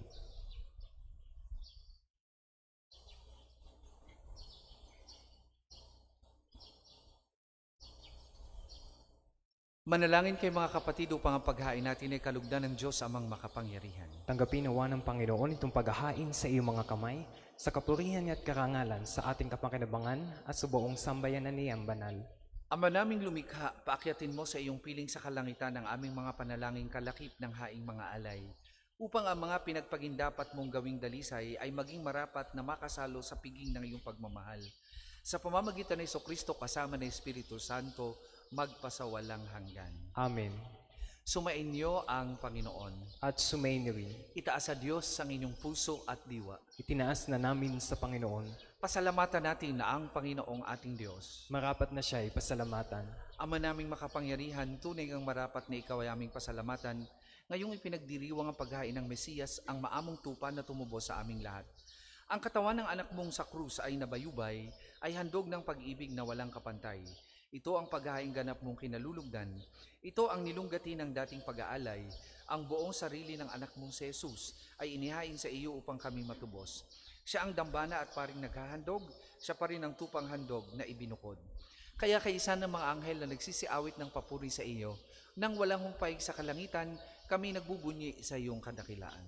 D: Manalangin kay mga kapatid upang ang paghain natin ay kalugdan ng Diyos amang makapangyarihan.
F: Tanggapin nawa ng Panginoon itong paghahain sa iyong mga kamay, sa kapurihan niya at karangalan sa ating kapakinabangan at sa buong sambayanan niyang banal.
D: Ama naming lumikha, paakyatin mo sa iyong piling sa kalangitan ang aming mga panalangin kalakip ng haing mga alay, upang ang mga pinagpagindapat mong gawing dalisay ay maging marapat na makasalo sa piging ng iyong pagmamahal. Sa pamamagitan ni Jesucristo kasama ng Espiritu Santo, magpasawalang hanggan.
F: Amen.
D: Sumainyo ang Panginoon.
F: At sumainyo rin,
D: Itaas sa Diyos ang inyong puso at diwa.
F: itinaas na namin sa Panginoon.
D: Pasalamatan natin na ang Panginoong ating Diyos.
F: Marapat na siya ay pasalamatan.
D: Ama naming makapangyarihan, tunay ang marapat na ikaw ay aming pasalamatan. Ngayong ipinagdiriwang ang paghain ng Mesiyas, ang maamong tupa na tumubos sa aming lahat. Ang katawan ng anak mong sa krus ay nabayubay, ay handog ng pag-ibig na walang kapantay. Ito ang paghaing ganap mong kinalulugdan. Ito ang nilunggati ng dating pag-aalay. Ang buong sarili ng anak mong si Jesus ay inihain sa iyo upang kami matubos. Siya ang dambana at paring naghahandog, siya pa rin ang tupang handog na ibinukod. Kaya kaisa ng mga anghel na nagsisiawit ng papuri sa iyo, nang walang humpay sa kalangitan, kami nagbubunyi sa iyong kadakilaan.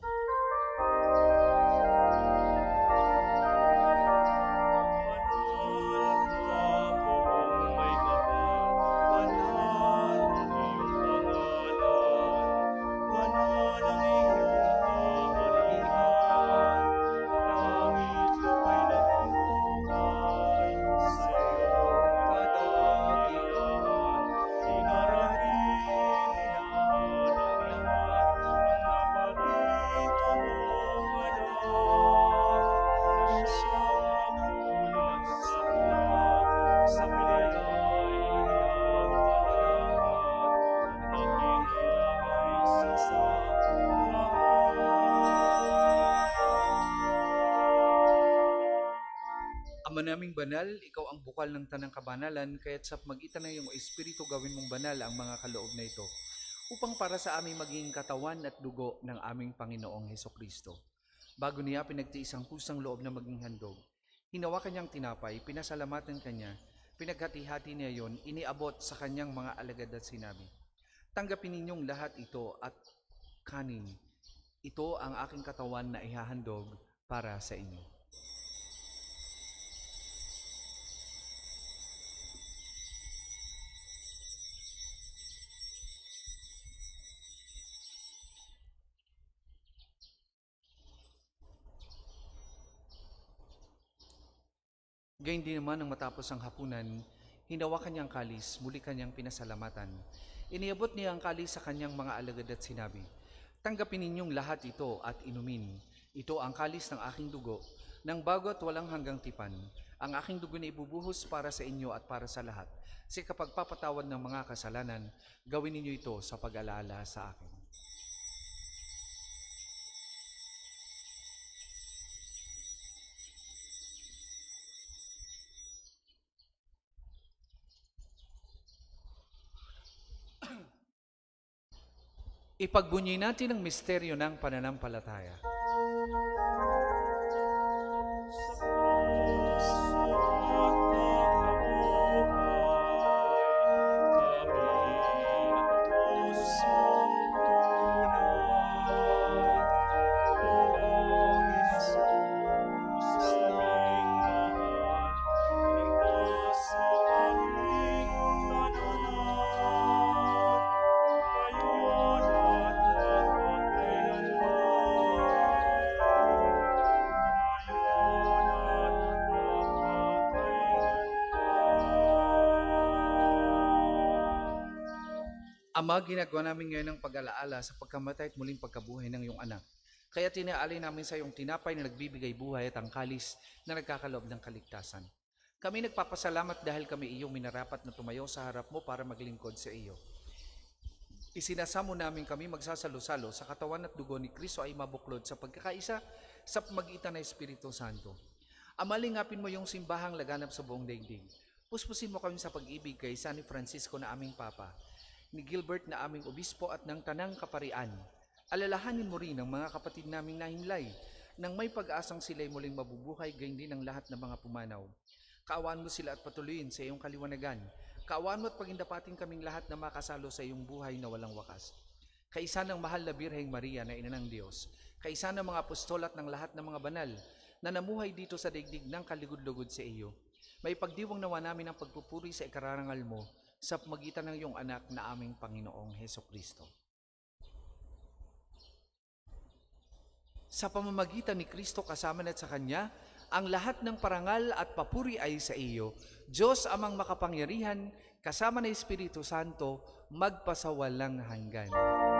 D: Ama naming banal, ikaw ang bukal ng tanang kabanalan, kaya't sa magitan ng iyong Espiritu gawin mong banal ang mga kaloob na ito, upang para sa aming maging katawan at dugo ng aming Panginoong Hesukristo. Bago niya pinagtiis ang pusang loob na maging handog, hinawa kanyang tinapay, pinasalamatan kanya, pinaghati-hati niya yon, iniabot sa kanyang mga alagad at sinabi, "Tanggapin ninyong lahat ito at kanin. Ito ang aking katawan na ihahandog para sa inyo." Gayun din naman nang matapos ang hapunan, hinawa kanyang kalis, muli kanyang pinasalamatan. Iniabot niya ang kalis sa kanyang mga alagad at sinabi, "Tanggapin ninyong lahat ito at inumin. Ito ang kalis ng aking dugo, ng bago at walang hanggang tipan. Ang aking dugo na ibubuhos para sa inyo at para sa lahat. Sa kapagpapatawad ng mga kasalanan, gawin ninyo ito sa pag-alaala sa akin." Ipagbunyi natin ang misteryo ng pananampalataya. Ama, ginagawa namin ngayon ang pag-alaala sa pagkamatay at muling pagkabuhay ng iyong anak. Kaya tinaalay namin sa iyong tinapay na nagbibigay buhay at ang kalis na nagkakaloob ng kaligtasan. Kami nagpapasalamat dahil kami iyong minarapat na tumayo sa harap mo para maglingkod sa iyo. Isinasamo namin kami magsasalo-salo sa katawan at dugo ni Kristo ay mabuklod sa pagkakaisa sa pamagitan ng Espiritu Santo. Ama, lingapin mo yung simbahang laganap sa buong daigdig. Puspusin mo kami sa pag-ibig kay San Francisco na aming Papa, ni Gilbert na aming obispo at ng Tanang Kaparian. Alalahanin mo rin ang mga kapatid naming nahimlay, nang may pag-asang sila'y muling mabubuhay, gayon din ang lahat ng mga pumanaw. Kaawaan mo sila at patuloyin sa iyong kaliwanagan. Kaawaan mo at pagindapatin kaming lahat na makasalo sa iyong buhay na walang wakas. Kaisa ng mahal na Birheng Maria na ina ng Diyos, kaisa ng mga apostol at ng lahat ng mga banal na namuhay dito sa daigdig ng kaligud-lugod sa iyo, may pagdiwang nawa namin ang pagpupuri sa ikararangal mo sa magitan ng iyong anak na aming Panginoong Heso Kristo. Sa pamamagitan ni Kristo kasama at sa Kanya, ang lahat ng parangal at papuri ay sa iyo, Diyos amang makapangyarihan, kasama ng Espiritu Santo, magpasawalang hanggan.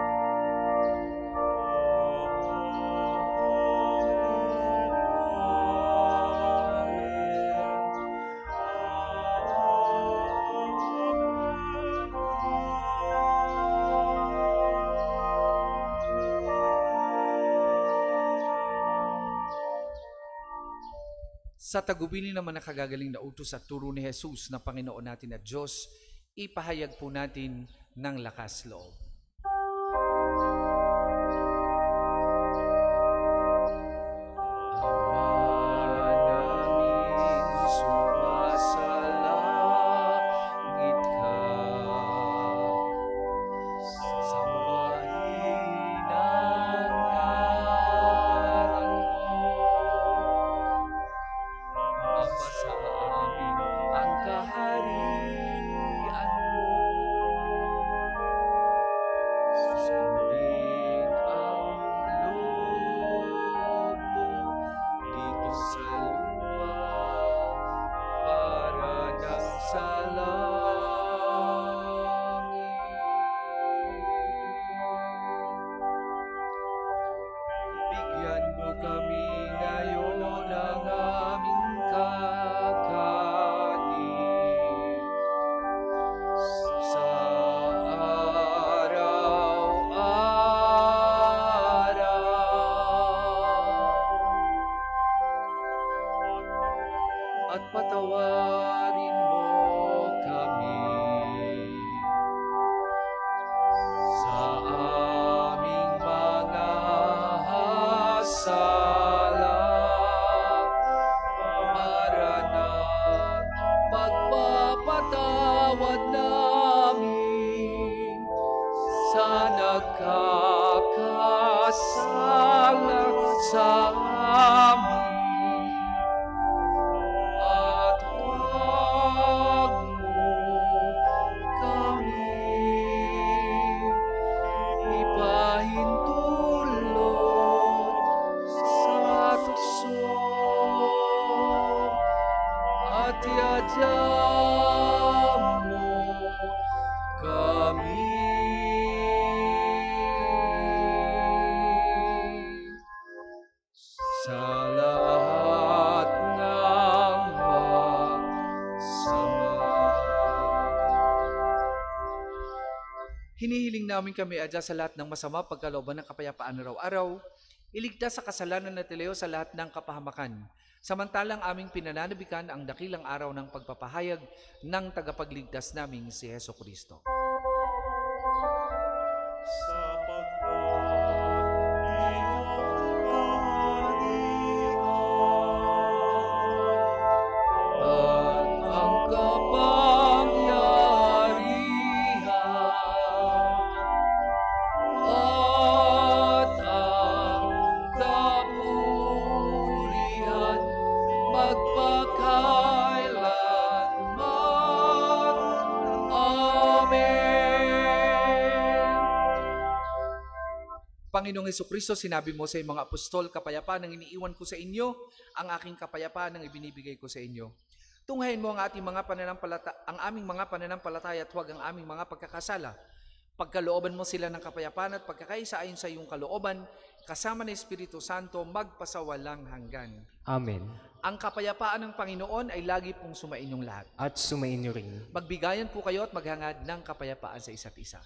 D: Sa tagubili naman na kagagaling na utos at turo ni Jesus na Panginoon natin at Diyos, ipahayag po natin ng lakas loob. At patawarin mo kami sa aming mga sala para na pagpapatawad namin sa nagkakasala sa amin. Hinihiling namin kami adya sa lahat ng masama pagkalooban ng kapayapaan araw-araw, iligtas sa kasalanan at ilayo sa lahat ng kapahamakan. Samantalang aming pinananabikan ang dakilang araw ng pagpapahayag ng tagapagligtas naming si Heso Kristo. Panginoong Hesukristo, sinabi mo sa mga apostol, kapayapaan ang iniiwan ko sa inyo, ang aking kapayapaan ang ibinibigay ko sa inyo. Tunghayin mo ang aming mga pananampalataya at huwag ang aming mga pagkakasala. Pagkalooban mo sila ng kapayapaan at pagkakaisa ayon sa iyong kalooban, kasama ng Espiritu Santo, magpasawalang hanggan.
F: Amen.
D: Ang kapayapaan ng Panginoon ay lagi pong sumainyong lahat.
F: At sumainyo rin.
D: Magbigayan po kayo at maghangad ng kapayapaan sa isa't isa.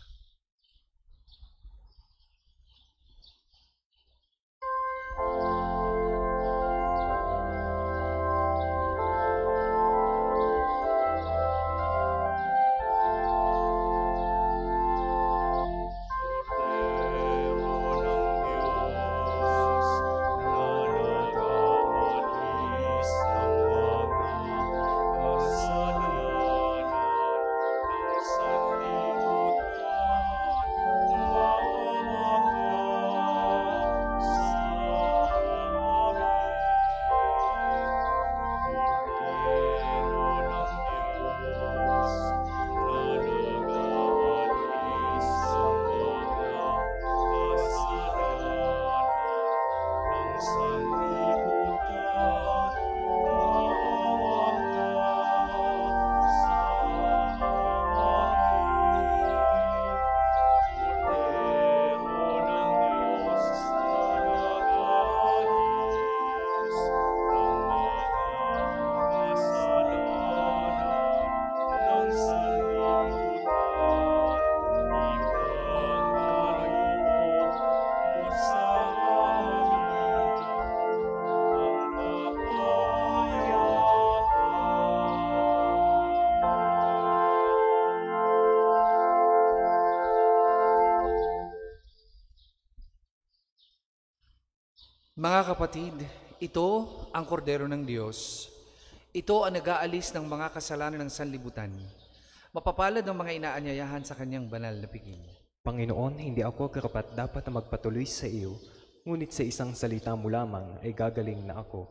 D: Mga kapatid, ito ang kordero ng Diyos. Ito ang nag-aalis ng mga kasalanan ng sanlibutan. Mapapalad ang mga inaanyayahan sa kanyang banal na piging.
F: Panginoon, hindi ako karapat dapat na magpatuloy sa iyo, ngunit sa isang salita mo lamang ay gagaling na ako.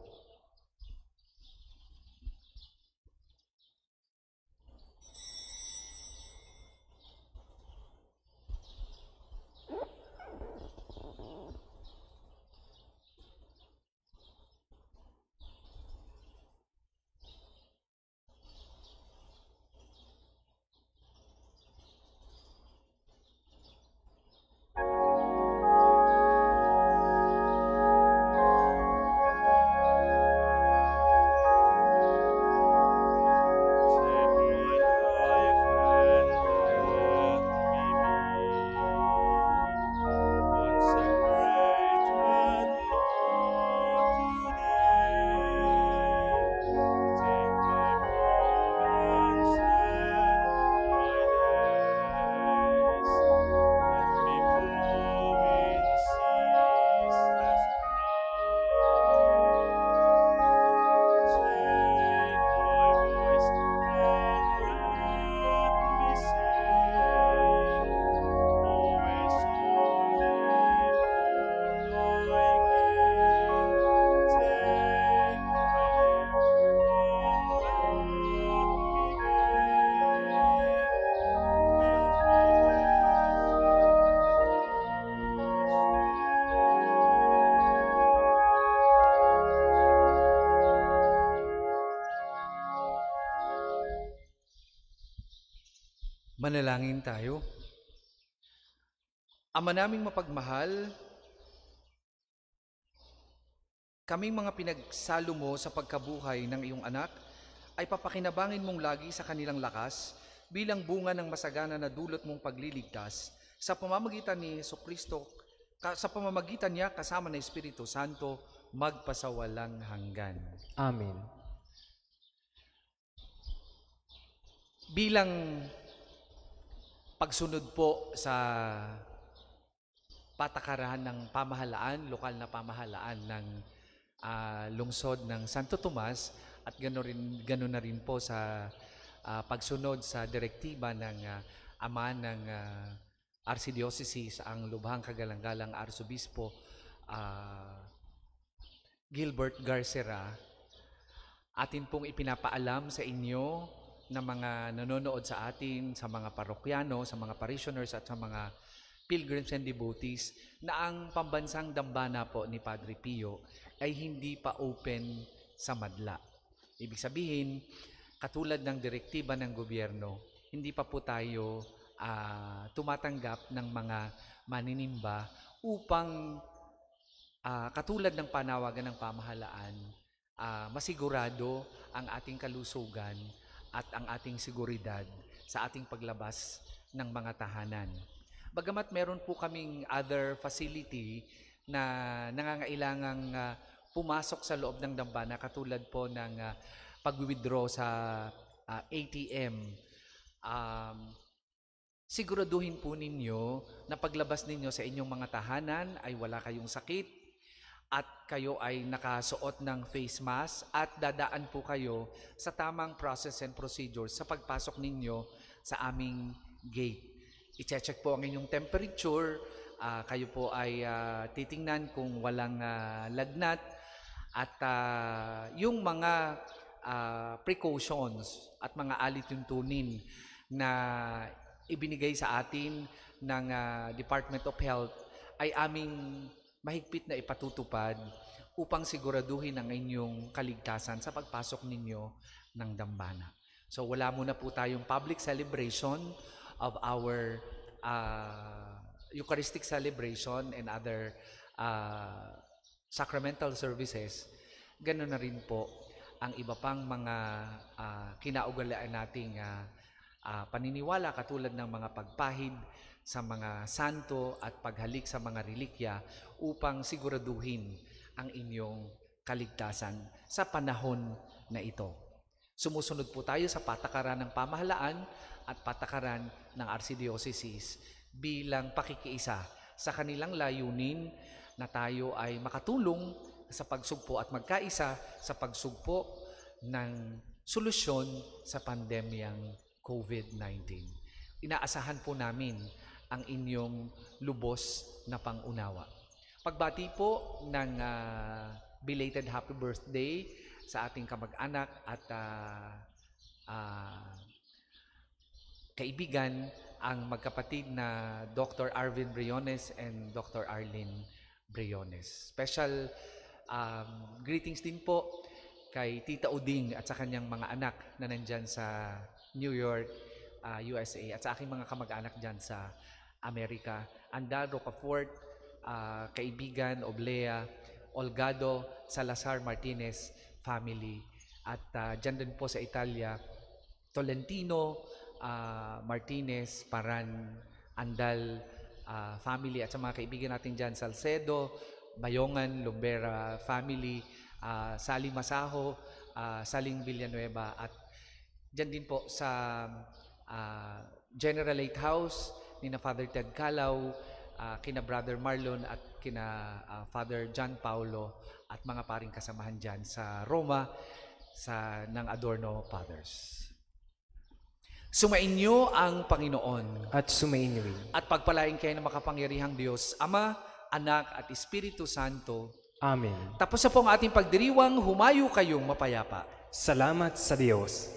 E: Take my life and let me be consecrated, Lord, to Thee. Take my moments and my days. Let me flow in ceaseless praise. Take my voice and let me sing, always only for Thy gain. Take my lips and let me
D: Manalangin tayo. Ama naming mapagmahal, kaming mga pinagsalo mo sa pagkabuhay ng iyong anak ay papakinabangin mong lagi sa kanilang lakas bilang bunga ng masagana na dulot mong pagliligtas sa pamamagitan ni Jesucristo, sa pamamagitan niya kasama ng Espiritu Santo, magpasawalang hanggan.
F: Amen.
D: Bilang pagsunod po sa patakaran ng pamahalaan, lokal na pamahalaan ng lungsod ng Santo Tomas at gano'n na rin po sa pagsunod sa direktiba ng ama ng Archdiocese, ang lubhang kagalang-galang Arsobispo Gilbert Garcera, atin pong ipinapaalam sa inyo na mga nanonood sa atin, sa mga parokyano, sa mga parishioners at sa mga pilgrims and devotees na ang pambansang dambana po ni Padre Pio ay hindi pa open sa madla. Ibig sabihin, katulad ng direktiba ng gobyerno, hindi pa po tayo tumatanggap ng mga maninimba upang katulad ng panawagan ng pamahalaan, masigurado ang ating kalusugan at ang ating seguridad sa ating paglabas ng mga tahanan. Bagamat meron po kaming other facility na nangangailangang pumasok sa loob ng dambana, katulad po ng pag-withdraw sa ATM, siguraduhin po ninyo na paglabas ninyo sa inyong mga tahanan ay wala kayong sakit at kayo ay nakasuot ng face mask at dadaan po kayo sa tamang process and procedures sa pagpasok ninyo sa aming gate. I-check po ang inyong temperature, kayo po ay titingnan kung walang lagnat at yung mga precautions at mga alituntunin na ibinigay sa atin ng Department of Health ay aming mahigpit na ipatutupad upang siguraduhin ang inyong kaligtasan sa pagpasok ninyo ng dambana. So wala muna po tayong public celebration of our Eucharistic celebration and other sacramental services. Ganoon na rin po ang iba pang mga kinaugalaan nating paniniwala katulad ng mga pagpahid sa mga santo at paghalik sa mga relikya upang siguraduhin ang inyong kaligtasan sa panahon na ito. Sumusunod po tayo sa patakaran ng pamahalaan at patakaran ng Archdiocese bilang pakikiisa sa kanilang layunin na tayo ay makatulong sa pagsugpo at magkaisa sa pagsugpo ng solusyon sa pandemyang COVID-19. Inaasahan po namin ang inyong lubos na pangunawa. Pagbati po ng belated happy birthday sa ating kamag-anak at kaibigan, ang magkapatid na Dr. Arvin Briones and Dr. Arlene Briones. Special greetings din po kay Tita Uding at sa kanyang mga anak na nandyan sa New York, USA, at sa aking mga kamag-anak dyan sa Amerika. Andal Rocafort, kaibigan, Oblea, Olgado, Salazar Martinez family. At dyan din po sa Italia, Tolentino, Martinez, Paran, Andal family. At sa mga kaibigan natin dyan, Salcedo, Bayongan, Lumbera family, Saling Masaho, Saling Villanueva. At dyan din po sa General Lighthouse, ni na Father Ted Calaw, kina Brother Marlon at kina Father John Paulo at mga paring kasamahan dyan sa Roma ng Adorno Fathers. Sumainyo ang Panginoon
F: At sumainyo.
D: at pagpalain kayo ng makapangyarihang Diyos, Ama, Anak at Espiritu Santo.
F: Amen.
D: Tapos na po ang ating pagdiriwang, humayo kayong mapayapa.
F: Salamat sa Diyos.